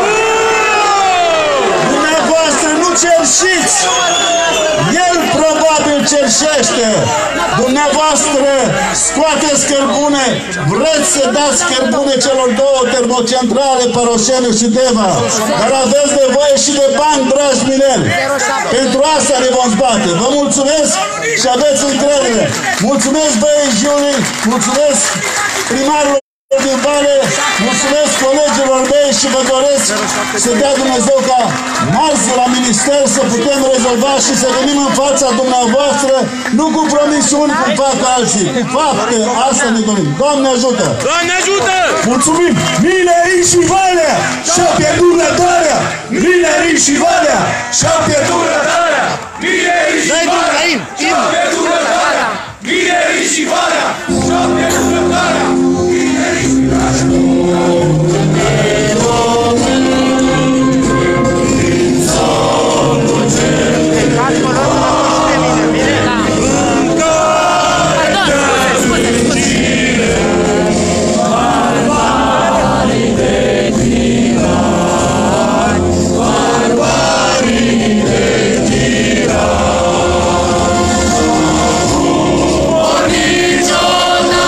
Dumneavoastră nu cerșiți! El probabil cerșește! Dumneavoastră scoateți cărbune, vreți să dați cărbune celor două termocentrale, Paroșeniu și Deva, dar aveți nevoie și de bani, dragi mineri! Pentru asta ne vom zbate! Vă mulțumesc și aveți încredere! Mulțumesc băieți Jiului, mulțumesc primarului din Vale, mulțumesc colegilor mei și vă doresc să dea Dumnezeu ca marți la minister să putem rezolva și să venim în fața dumneavoastră, nu cu promisiuni cum fac alții, cu fapte, asta ne dorim. Doamne ajută! Doamne ajută! Mulțumim! Minerii și Valea și-au pierdut răbdarea! Minerii și Valea și-au pierdut răbdarea! Minerii și Valea și-au pierdut răbdarea! Minerii și Valea și-au pierdut răbdarea! Minerii și Niciodată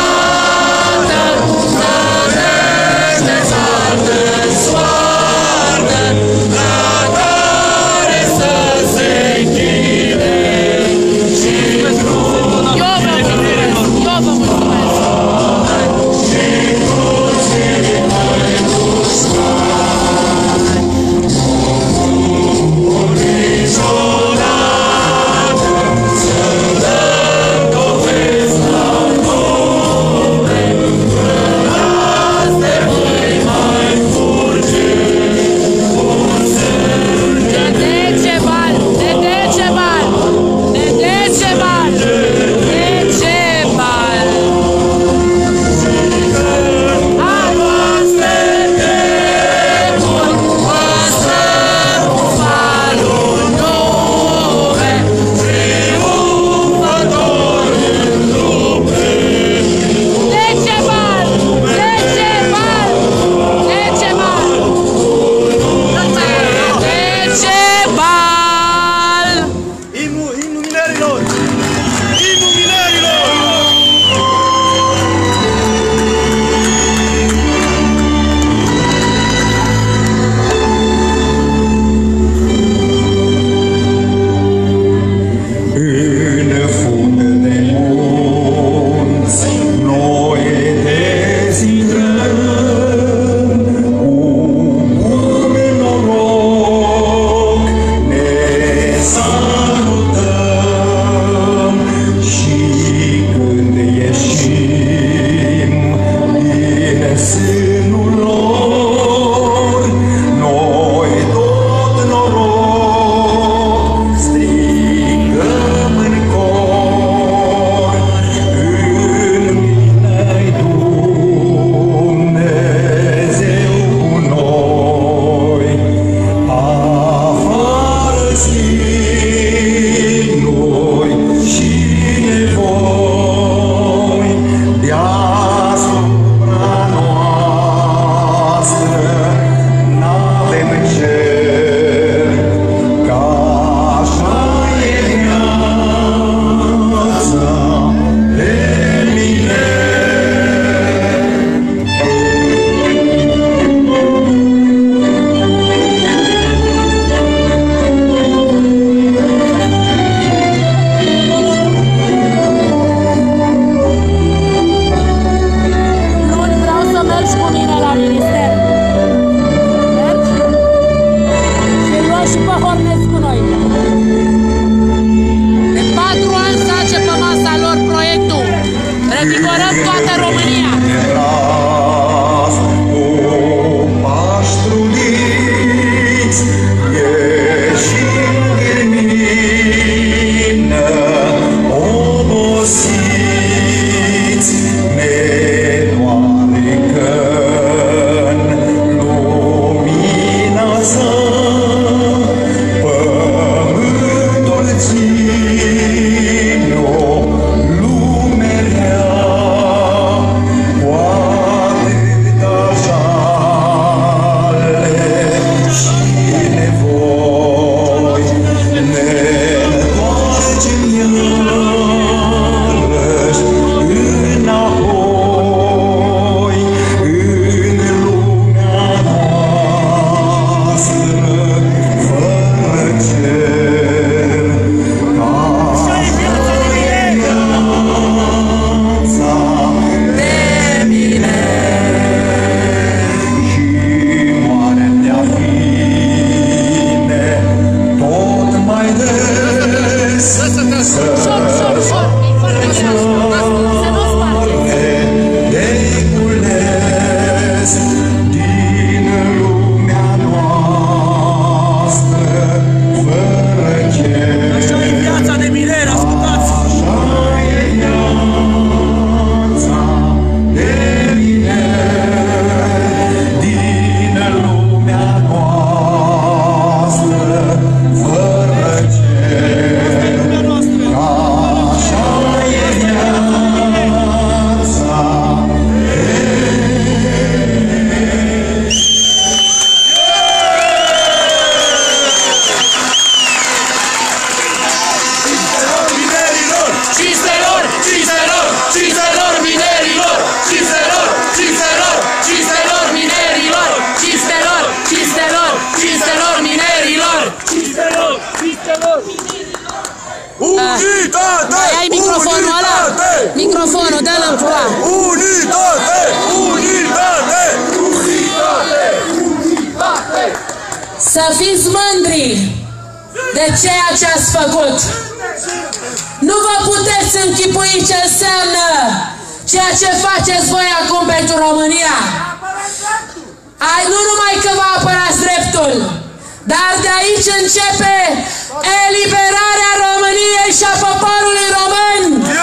microfonul ăla. Microfonul, dă-l în cura. Unitate! Unitate! Unitate! Unitate! Să fiți mândri de ceea ce ați făcut. Nu vă puteți închipui ce înseamnă ceea ce faceți voi acum pentru România. Ai, nu numai că vă apărați dreptul, dar de aici începe eliberarea României și a poporului român.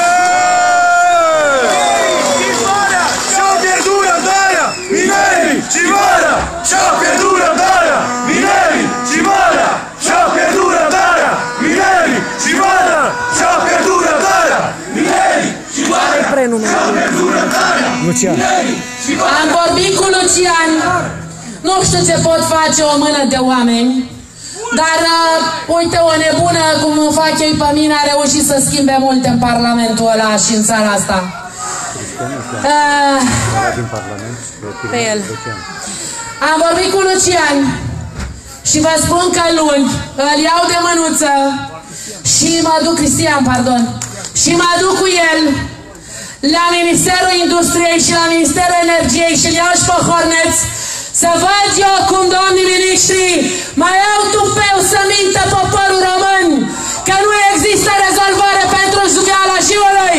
Și-au pierdut răbdarea minerii și Valea! Și-au pierdut răbdarea minerii și Valea! Și-au pierdut răbdarea minerii și Valea! Și-au pierdut răbdarea minerii și Valea! Și-au pierdut răbdarea minerii și Valea! Am vorbit cu Lucian. Nu știu ce pot face o mână de oameni, dar uh, uite, o nebună cum o fac eu pe mine a reușit să schimbe multe în Parlamentul ăla și în țara asta. Uh, pe el. Am vorbit cu Lucian și vă spun că luni îl iau de mânuță și mă duc, Cristian, pardon, și mă duc cu el la Ministerul Industriei și la Ministerul Energiei și îl iau și pe Horneț să văd eu cum domnii miniștri mai au tupeu să mintă poporul român că nu există rezolvare pentru zugeala Jiului.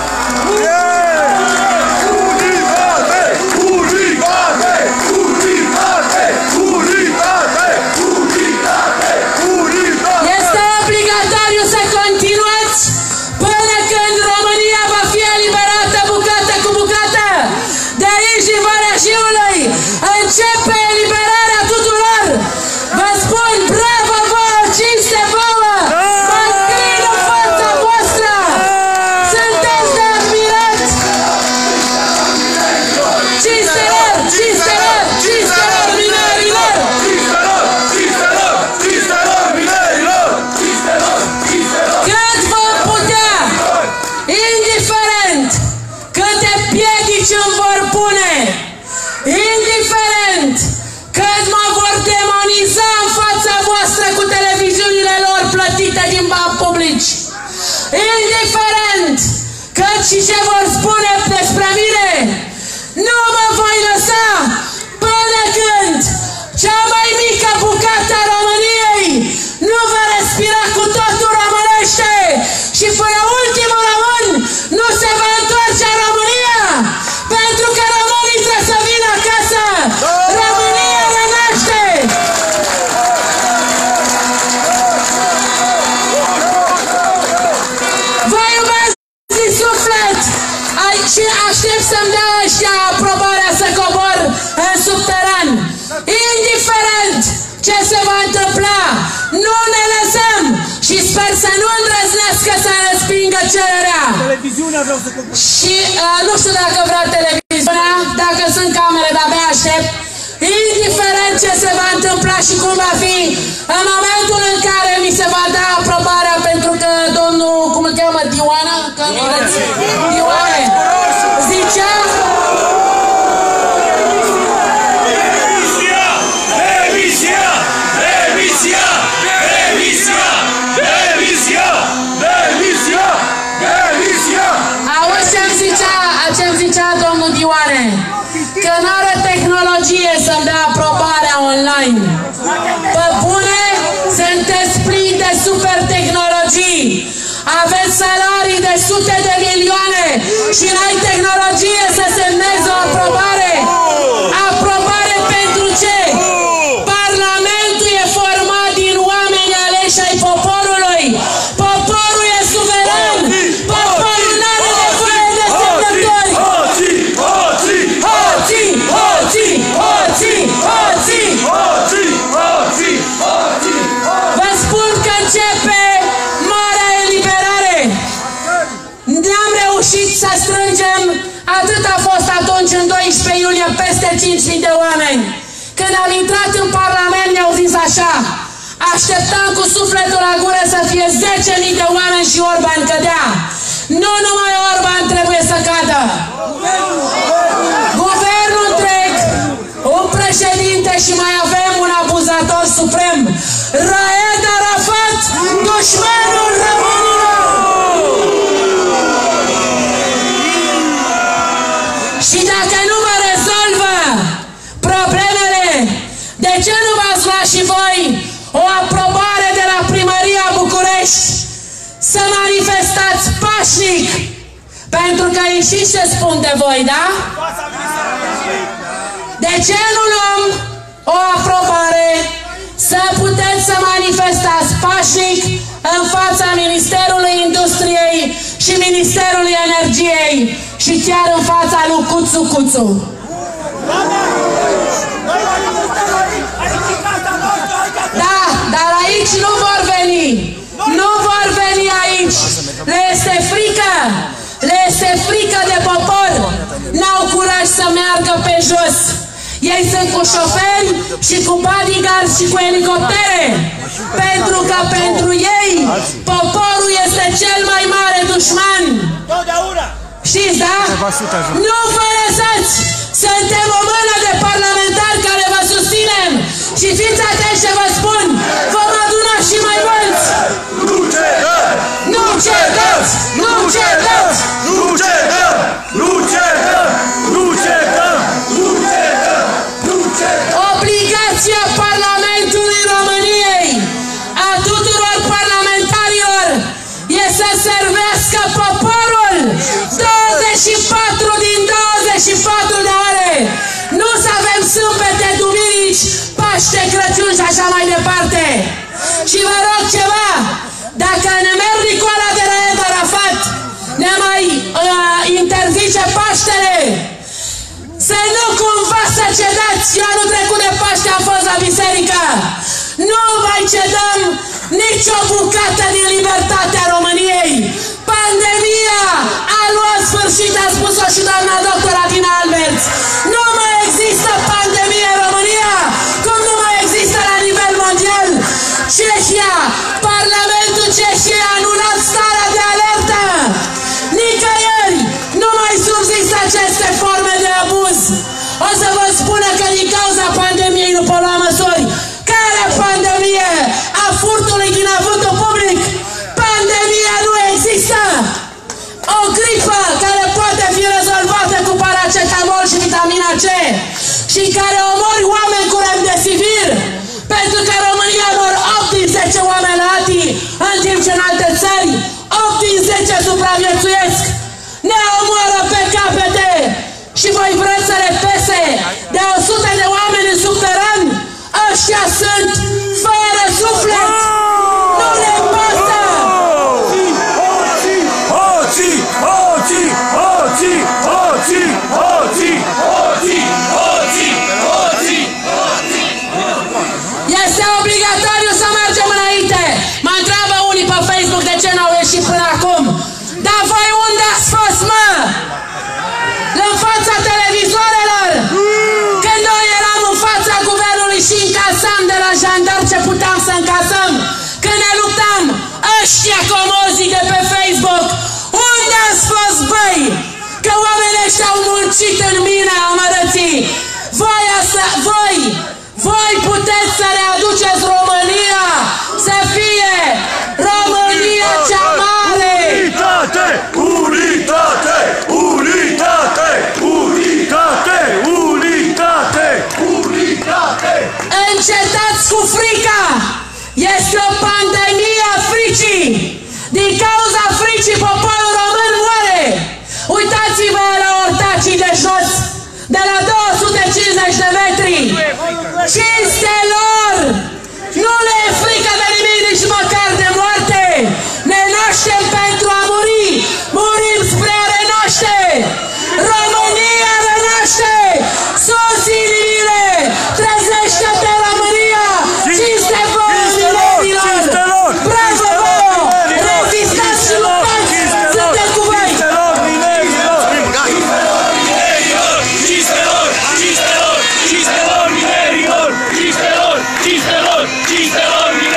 Unitate! Unitate! Unitate! Unitate! Unitate! Unitate! Este obligatoriu să continuați până când România va fi eliberată bucată cu bucată. De aici, din Valea Jiului, începe eliberarea tuturor. Vă spun, bravo vouă, cinste vouă, mă înclin în fața voastră. Sunteți de admirat. Cinstelor, cinstelor, cinstelor minerilor. Cinstelor! Cinstelor! Cinstelor minerilor! Cinstelor! Cinstelor! Cât vom putea, indiferent câte piedici îmi vor pune, indiferent cât mă vor demoniza în fața voastră cu televiziunile lor plătite din bani publici, indiferent cât și ce vor spune despre mine, nu mă voi lăsa până când cea mai mică bucată a României nu va respira cu totul românește și până ultimul român nu se va întoarce în România, pentru că românii trebuie să vină acasă. România renaște! Vă iubesc din suflet și aștept să-mi dea ăștia aprobarea să cobor în subteran. Indiferent ce se va întâmpla, nu ne lăsăm și sper să nu îndrăznească să respingă cererea. Televiziunea vreau să... Și uh, nu știu dacă vrea televiziunea, dacă sunt camere, dar abia aștept. Indiferent ce se va întâmpla și cum va fi, în momentul în care mi se va da aprobarea, pentru că domnul, cum îl cheamă, Dioana? Că nu vreți? Dioane, zicea... Demisia! Demisia! Demisia! Demisia! Demisia! Demisia! Auzi ce-mi zicea, ce-mi zicea domnul Dioane? Că n-are tehnologie să-mi dea aprobarea online. Pe bune, sunteți plini de super tehnologii. Aveți salarii de sute de milioane și n-ai tehnologie să semnezi o aprobare. Aprobare pentru ce? Parlamentul e format din oameni aleși ai poporului. Poporul e suveran. Poporul n-are nevoie de semnători. Hoții! Hoții! Hoții! Hoții! Hoții! Hoții! Hoții! Hoții! Hoții! Vă spun că începe marea eliberare. Ne-am reușit să strângem, atât a fost atunci în doisprezece iulie, peste cinci mii de oameni. Când am intrat în Parlament ne-au zis așa: așteptam cu sufletul la gură să fie zece mii de oameni și Orban cădea. Nu numai Orban trebuie să cadă. Guvernul întreg, un președinte și mai avem un abuzator suprem. Raed Arafat, dușmanul românilor! dacă nu vă rezolvă problemele, de ce nu v-ați luat și voi o aprobare de la Primăria București să manifestați pașnic? Pentru că ieșiți ce spun de voi, da? De ce nu luăm o aprobare să puteți să manifestați pașnic în fața Ministerului Industriei și Ministerului Energiei și chiar în fața lui Cuțu Cuțu? Da, dar aici nu vor veni. Nu vor veni aici. Le este frică. Le este frică de popor. N-au curaj să meargă pe jos. Ei sunt cu șoferi și cu bodyguards și cu elicoptere. Pentru că pentru ei poporul este cel mai mare dușman. Știți, da? Nu vă lăsați! Suntem o mână de parlamentari care vă susținem. Și fiți atenți ce vă spun. Vom aduna și mai mulți. Nu cedați! Nu cedați! Nu cedați! Nu cedăm! Nu cedăm! Nu cedăm! Nu cedăm! Nu cedăm! Obligația Parlamentului României, a tuturor parlamentarilor, e să servească poporul douăzeci și patru din douăzeci și patru de ore. Nu să avem sâmbete, duminici, Paște, Crăciun și așa mai departe. Și vă rog ceva, dacă ne merg Nicola de la Ed Arafat, ne mai uh, interzice Paștele, să nu cumva să cedați. Eu anul trecut de Paște am fost la biserică. Nu mai cedăm nicio bucată din libertatea României. Pandemia a luat sfârșit, a spus-o și doamna doctor Adina Alberts. Nu mai există pandemie în România, cum nu mai există la nivel mondial. Cehia, Parlamentul Cehiei a anulat starea de alertă. Nicăieri nu mai subzistă aceste forme de abuz. O să vă spună că din cauza pandemiei nu pot lua măsuri. Care pandemie? A furtului din avântul public? Pandemia nu există. O gripă care poate fi rezolvată cu paracetamol și vitamina C și care omori oameni cu remdesivir, pentru că în România mor opt din zece oameni la A T I, în timp ce în alte țări opt din zece supraviețuiesc. Ne omoară pe capete și voi vreți să le pese de o sută de oameni în subteran? Ăștia sunt fără suflet. Nu le pasă. Hoții! Hoții! Hoții! Hoții! Hoții! Hoții! Hoții! Hoții! Este obligatoriu să mergem înainte. Mă întreabă unii pe Facebook de ce n-au ieșit până acum. Dar voi unde ați fost, mă? În fața televizoarelor? Când noi eram în fața guvernului și încasam de la jandar ce puteam să încasăm? Când ne luptam ăștia comozii de pe Facebook? Unde ați fost, băi? Că oamenii ăștia au muncit în mine amărății. Voi, asta, voi, voi puteți să readuceți România să fie România cea mare. Unitate! Unitate! Unitate! Unitate! Unitate! Unitate! Încetați cu frica! Este o pandemie a fricii! Din cauza fricii poporul român moare! Uitați-vă la ortacii de jos, de la două sute cincizeci de metri! Cinste lor! Nu le e frică de nimic, nici măcar de moarte! Ne naștem pentru a muri! Murim spre a renaște! România renaște! Sus inimile! Trezește-te, România! Cinste vouă, milenilor! Bravo vouă! Rezistați și luptați! Suntem cu voi! Cinstelor minerilor! Cinstelor! Cinstelor! Cinstelor minerilor! Cinstelor! Cinstelor! Cinstelor minerilor!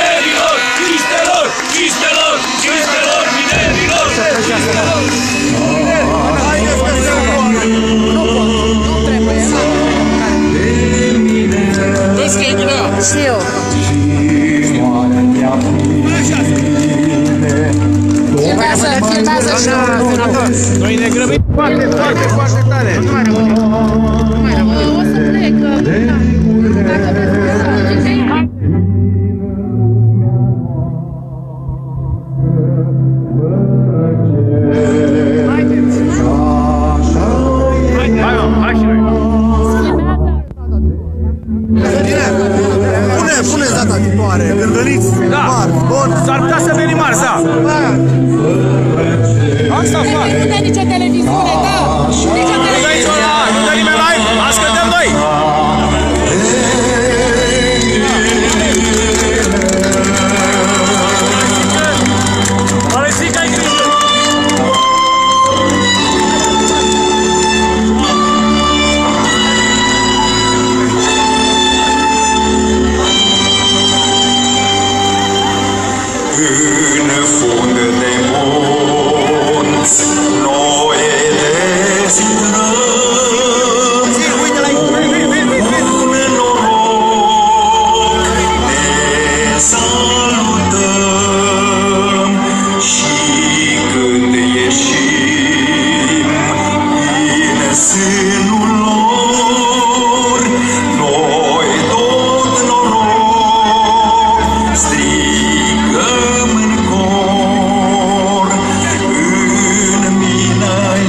sânul lor, noi tot noroc strigăm în cor, în mine-i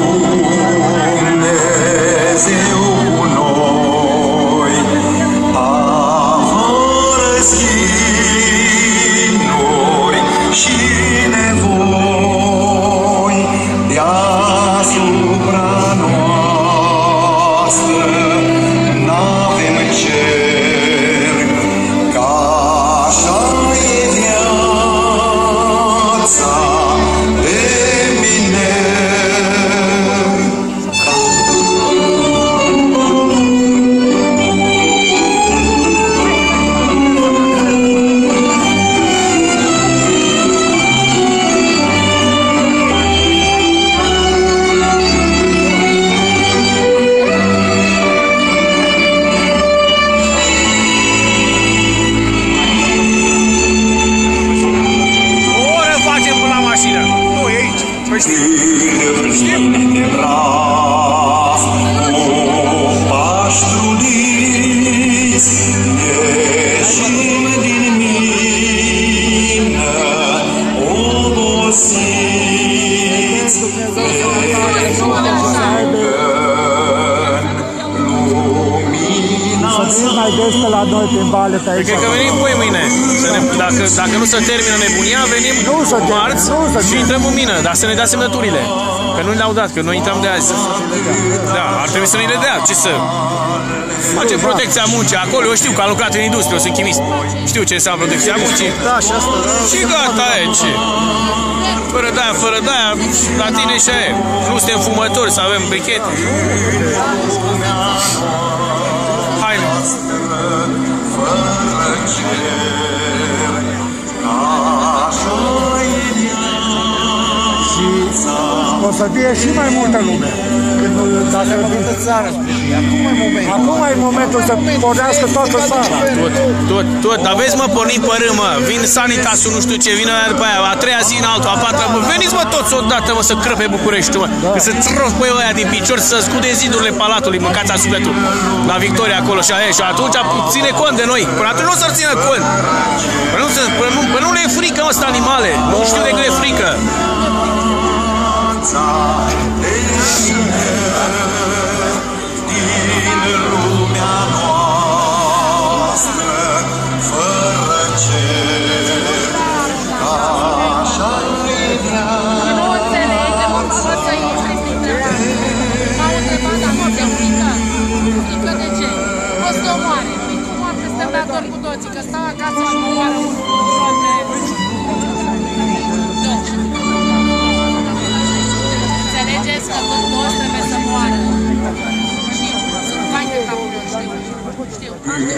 Dumnezeu cu noi, a fără chinuri și nevoi deasupra noastră n-avem cer, ca așa e viața de mine. O oră facem până la mașină. Nu, e aici. Păi știu. De braț, cu pași trudiți, ieșim din mină, obosiți, lumina Să vin mai des pe la noi prin vale pe aici. Cred că venim voi mâine. Să ne, dacă, dacă nu se termină nebunia, venim Nu se termină, marți nu se și termină. intrăm în mină. Dar să ne dea semnăturile. Că nu ne-au dat, că noi intrăm de azi. Da, ar trebui să ne le dea. Ce să... Face protecția muncii. Acolo eu știu că a lucrat în industrie, eu sunt chimist. Știu ce înseamnă protecția muncii. Da, și asta, da. Și gata, e ce? Fără de-aia, fără de-aia, la tine și aia. Nu suntem fumători să avem brichete. Hai. Și o să fie și mai multă lume. Când, dacă Toată țara, acum e momentul. Acum e momentul să pornească toată țara. Tot, tot, tot, dar vezi mă, pornim pe rând, mă, vin Sanitasul, nu știu ce, vine aia după aia, a treia zi în altul, a patra, mă, veniți mă toți odată, mă, să crăpe București, mă, că să trof pe ăia din picior, să scude zidurile palatului, mâncați-a sufletul, la Victoria acolo și aia, și atunci ține cont de noi, până atunci nu o să țină cont, până nu, până nu, până nu le e frică, mă, sunt animale, nu știu de cât e frică. din lumea noastră, fără cer, ca așa e viața. Nu înțelege, mă, mă, să intri printre m-au întrebat, dar mă, de frică. Frică de ce? O să o moare. Păi cum am că suntem de acord cu toții, că stau acasă și mă moară un rol de... Înțelegeți că tot toți trebuie să moară. Știu, sunt vai de capul lor, știu. Știu.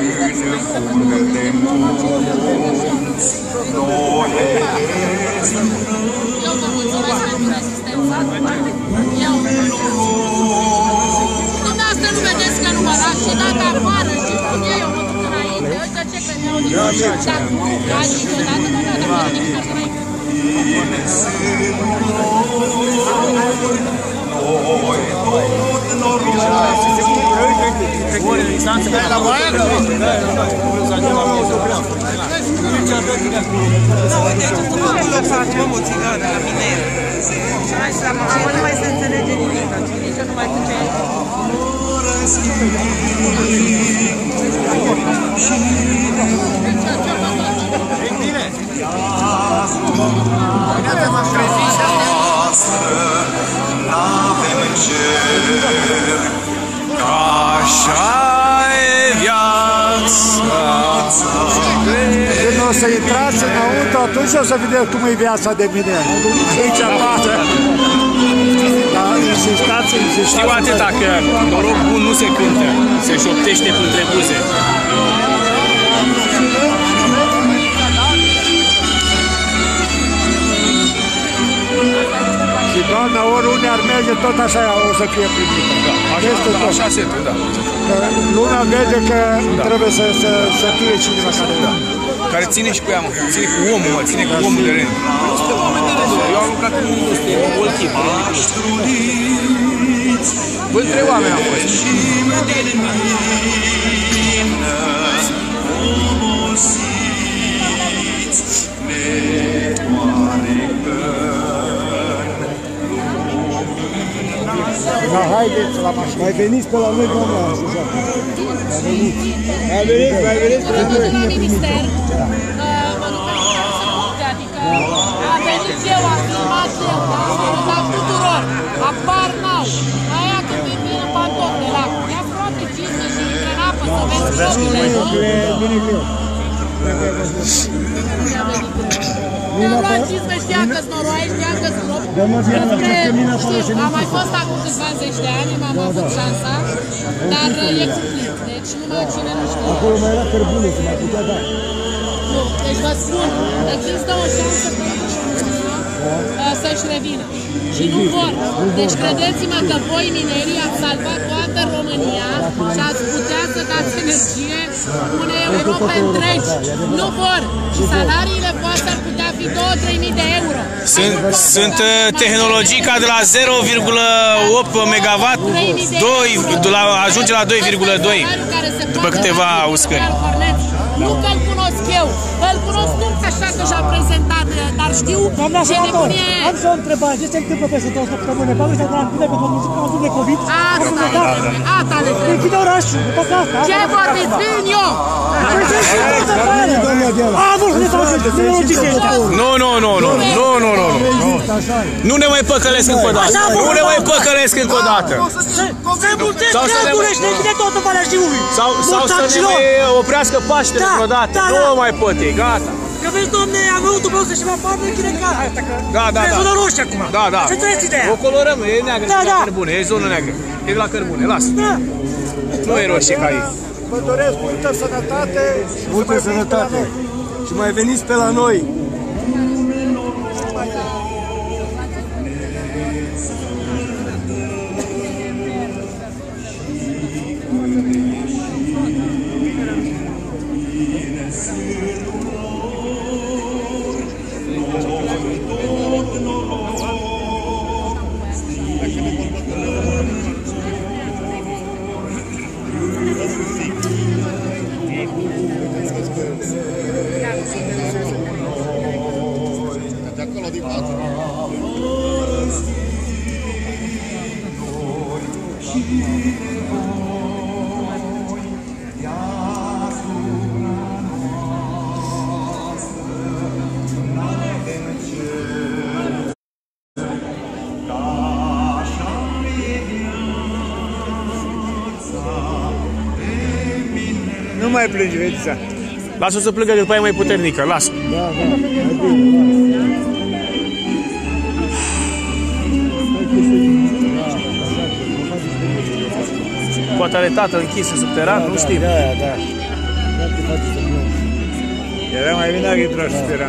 Eu vă mulțumesc pentru rezistența. Eu. Dumneavoastră nu vedeți că nu mă las și dacă apară și cum e, eu mă duc înainte. Uite ce că mi-au zis. Dacă nu cad niciodată, nu mi-au dat nimic înainte. Nu mai se înțelege nimic, nici nu mai putem. N-avem cer, așa e viața. Când o să intrați înăuntru, atunci o să vedeți cum e viața de mine. Aici apare. Da, insistați, insistați. Știu atâta că noroc bun nu se cântă, se șoptește printre buze. Și Doamna, oriunde ar merge, tot așa o să fie primită. Da, așa, da, așa se întâmplă, da. Că lumea vede că Da. trebuie să, să, să fie cineva care... Da. Care ține și cu ea, mă. Ține cu omul, mă. Ține cu omul de rând. Nu suntem oameni de rând. Eu am lucrat cu o echipă. Între oameni am fost. Da, haideți la mașină. Mai veniți pe la noi, doamna, așa. Mai veniți. Mai veniți, mai veniți pe la noi. La minister, mă rugăm să putea, adică am venit eu, am filmat eu, am arătat tuturor, apar n-au, aia când vin din pantofi de lac, ia frate cizme și intră în apă să vezi globule, nu? Vine greu. Mi-am luat cizme, știam că-s noroaie, știam că-s grob, știu, am mai fost acum câțiva zeci de ani, m-am avut șansa, dar e cumplit, deci numai cine nu știe. Acolo mai era cărbune, se mai putea da. Nu, deci vă spun, există o șansă pentru România să-și revină. Și nu vor. Deci credeți-mă că voi, minerii, ați salvat toată România și ați putea să dați energie unei Europe întregi. Nu vor. Și salariile voastre ar putea fi două-trei mii de euro. Sunt, sunt tehnologii ca de la zero virgulă opt megawatt, ajunge la doi virgulă doi după câteva uscări. Nu că-l cunosc eu, îl cunosc nu așa că și-a prezentat, dar știu ce nebunie e. Am și o întrebare, ce se întâmplă peste două săptămâni? Bagă și-a tranquilă că domnul zic că de COVID? Asta, asta le trebuie. Închide orașul, după asta. Ce vorbiți? Vin eu! A, vor să ne facă tehnologice ăștia. Nu, nu, nu, nu, nu, nu, nu. Nu ne mai păcălesc încă o dată. Nu ne mai păcălesc încă o dată. Se mulțesc neagurile și ne vine tot în Valea Jiului. Sau să ne mai oprească Paștele vreodată. Nu mai pot, e gata. Că vezi, domne, am avut după să și mă apar, nu închide cara. Da, da, da. E zonă roșie acum. Da, da. Ce înțeleți ideea? O colorăm, e neagră, e la cărbune, e zonă neagră. E la cărbune, lasă. Nu e roșie ca ei. Vă doresc multă sănătate. Multă sănătate. Și mai veniți pe la noi. Nu mai plângi, Vetița. Lasă-o să plângă, că după aia e mai puternică, lasă. Da, da, mai bine, Poate are tatăl închis în subteran, da, nu da, știm. Da, da, da. Era mai bine că intră în subteran.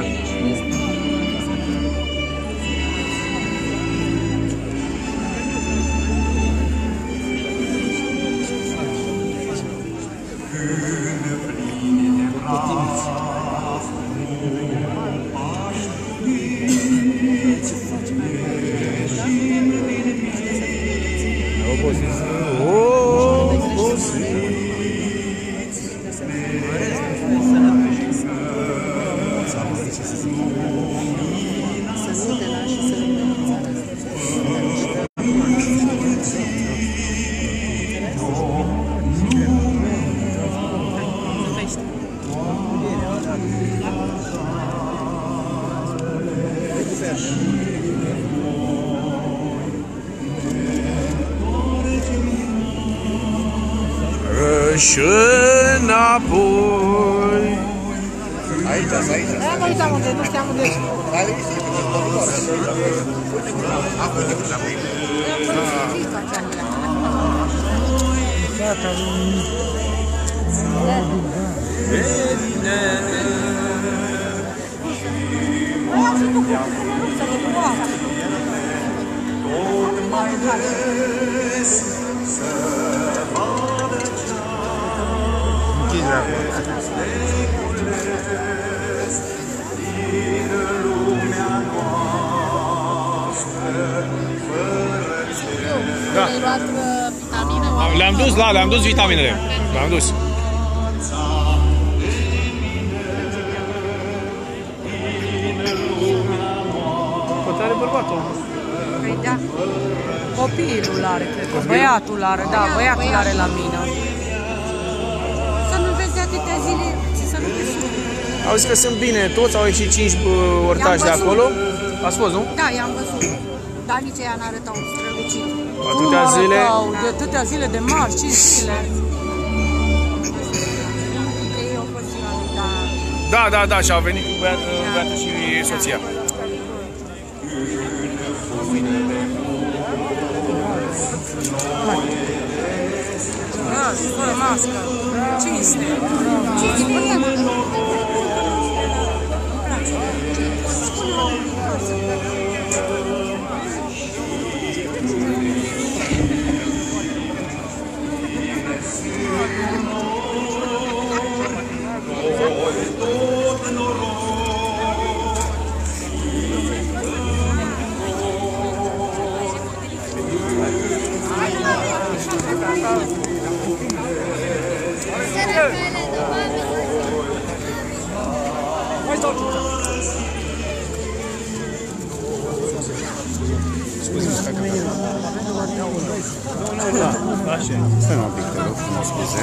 Și înapoi. Aici, aici. Da, mă uitam unde, nu știam unde ești. Da. Le-am dus, da, le-am dus vitaminele. Le-am dus. Poate are bărbatul. Păi da. Copilul are, cred că. Băiatul are, da, băiatul are la mine. Să nu vezi de atâtea zile și să nu vezi. Au zis că sunt bine toți, au ieșit cinci ortași de acolo. Ați fost, nu? Da, i-am văzut. Dar nici ea n-arătau strălucit. Atâtea zile? De atâtea zile de mari, cinci zile. Da, da, da, și au venit cu băiatul și soția. Da, și fără mască. Cinste. Stai un pic, te rog, mă scuze.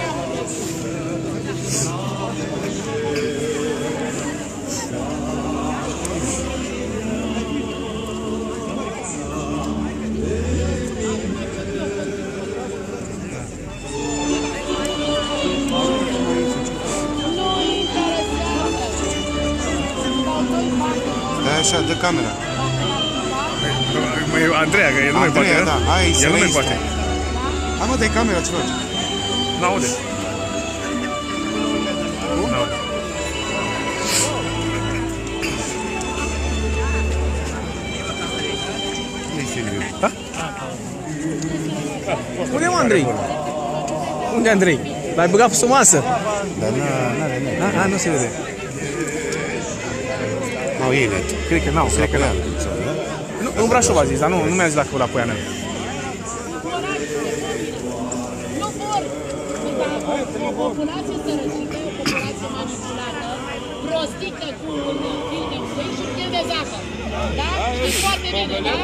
Stai așa, dă camera. Andreea, că el nu mai poate. Da, hai, el nu mai poate. Hai mă, dai camera, ce faci? N-aude. N-aude. Da? Unde e Andrei? Unde e Andrei? L-ai băgat pe sub masă? Dar n-are net. A, nu se vede. N-au ei net. Cred că n-au, cred că n-au. În Brașov a zis, dar nu, nu mi-a zis dacă la Poiană. O populație sărăcită, o populație manipulată, prostită cu un fil de ulei și fil de zahăr. Da? Știți foarte bine, da?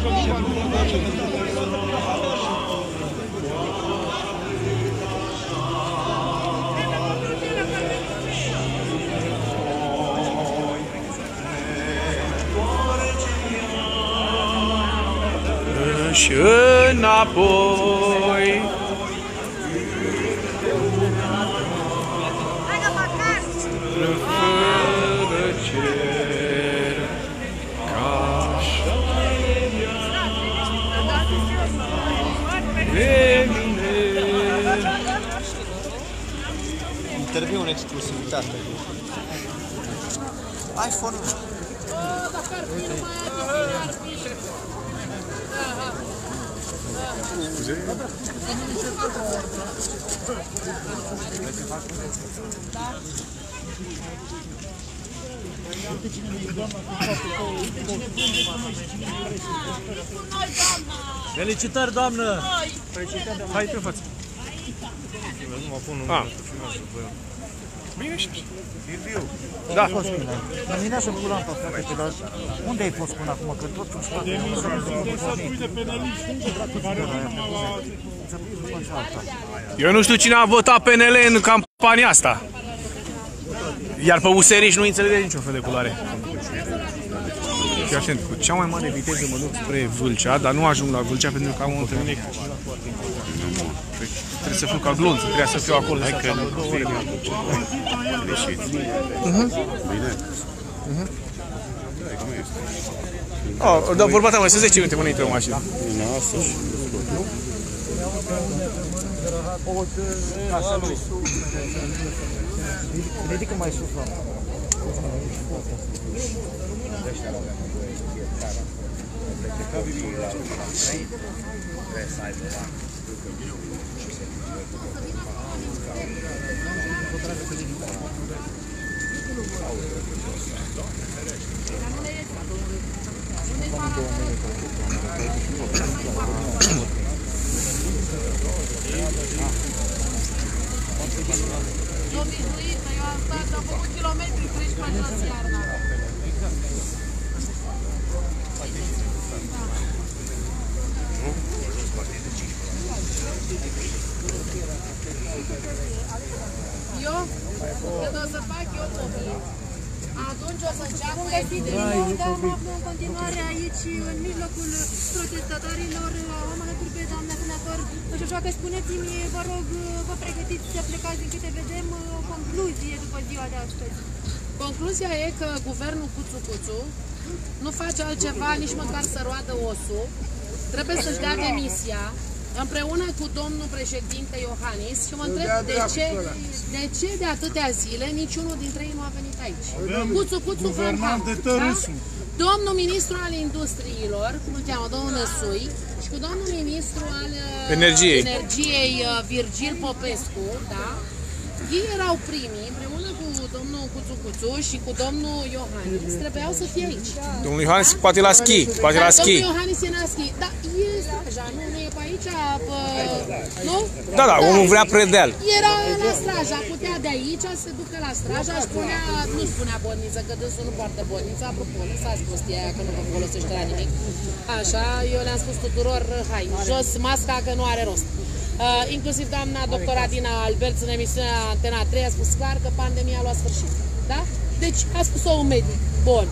Și înapoi. Fără cer, ca așa de mine. Interviu în exclusivitate. iPhone-ul. Scuze? Felicitări, doamnă! Felicitări, doamnă! Hai pe față! Ah. Bine și așa. Da. A fost bine. Luminează cu lampa, frate, pe dar unde ai fost până acum? Că tot în spate nu s-a Eu nu știu cine a votat P N L în campania asta. Iar pe U S R-iști nu înțelege niciun fel de culoare. Fii atent, cu cea mai mare viteză mă duc spre Vâlcea, dar nu ajung la Vâlcea pentru că am o întâlnire cu cineva foarte important. Trebuie să fiu ca glonț, trebuie să fiu acolo. Hai că nu fie greșit. Bine. Oh, dar vorba ta, mai să zece minute până intră în mașină. Bine, asta și nu? Ridică mai sus, la obișnuită. Eu am stat, am făcut kilometri, treci pe jos iarna. Eu? Când o să fac eu copii, atunci o să înceapă epidemia. Da, mă aflu în continuare aici, în mijlocul protestatarilor. Am alături pe doamna senator. Nu știu, așa că spuneți-mi, vă rog, vă pregătiți să plecați din câte vedem, o concluzie după ziua de astăzi. Concluzia e că guvernul Cuțu-Cuțu nu face altceva, nici măcar să roadă osul. Trebuie să-și dea demisia împreună cu domnul președinte Iohannis și mă întreb de ce, de ce de atâtea zile niciunul dintre ei nu a venit aici. Cuțu-Cuțu Franca, da? Domnul ministru al industriilor, cum îl cheamă, domnul Năsui, și cu domnul ministru al energiei, energiei Virgil Popescu, da? Ei erau primii, împreună cu domnul Cuțu-Cuțu și cu domnul Iohannis, trebuiau să fie aici. Domnul Iohannis poate la schi, poate la schi. Domnul Iohannis e la schi, dar e straja, nu, nu e pe aici, pe, nu? Da, da, omul vrea predeal. Era la straja, putea de aici să se ducă la straja, își spunea, nu spunea bodniță, că dânsul nu poartă bodniță, apropo, lăsați prostia aia că nu vă folosește la nimic. Așa, eu le-am spus tuturor, hai, jos masca că nu are rost. Uh, inclusiv doamna doctora Dina Alberț în emisiunea Antena trei a spus clar că pandemia a luat sfârșit. Da? Deci a spus-o un medic. Bun.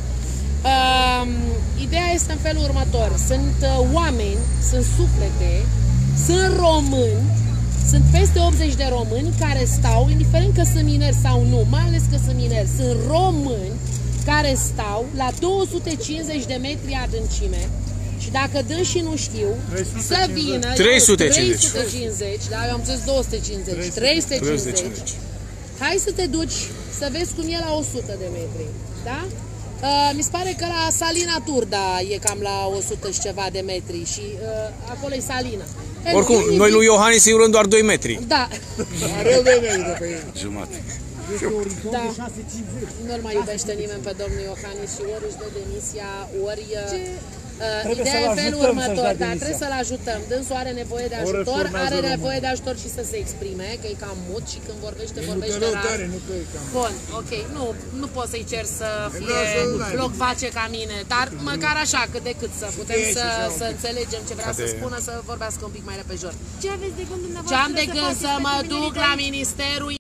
Uh, ideea este în felul următor. Sunt uh, oameni, sunt suflete, sunt români, sunt peste optzeci de români care stau, indiferent că sunt mineri sau nu, mai ales că sunt mineri, sunt români care stau la două sute cincizeci de metri adâncime. Și dacă dânsii nu știu, să vină trei sute cincizeci, da, eu am zis două sute cincizeci, trei sute cincizeci. Hai să te duci să vezi cum e la o sută de metri, da? Uh, mi se pare că la Salina Turda e cam la o sută și ceva de metri și uh, acolo e Salina. Oricum, El, noi lui Iohannis îi urăm doar doi metri. Da. Jumate. Da. Nu-l mai iubește nimeni pe domnul Iohannis și ori își dă demisia, ori... Uh, ideea e felul următor, dar trebuie să-l ajutăm. Dânsul are nevoie de ajutor, are nevoie de ajutor și să se exprime, că e cam mut și când vorbește, vorbește rar. Bun, ok, nu, nu pot să-i cer să fie loc face ca mine, dar măcar așa, cât de cât să putem să, să înțelegem ce vrea să spună, să vorbească un pic mai repejor. Ce aveți de gând dumneavoastră? Ce am de gând să mă duc la Ministerul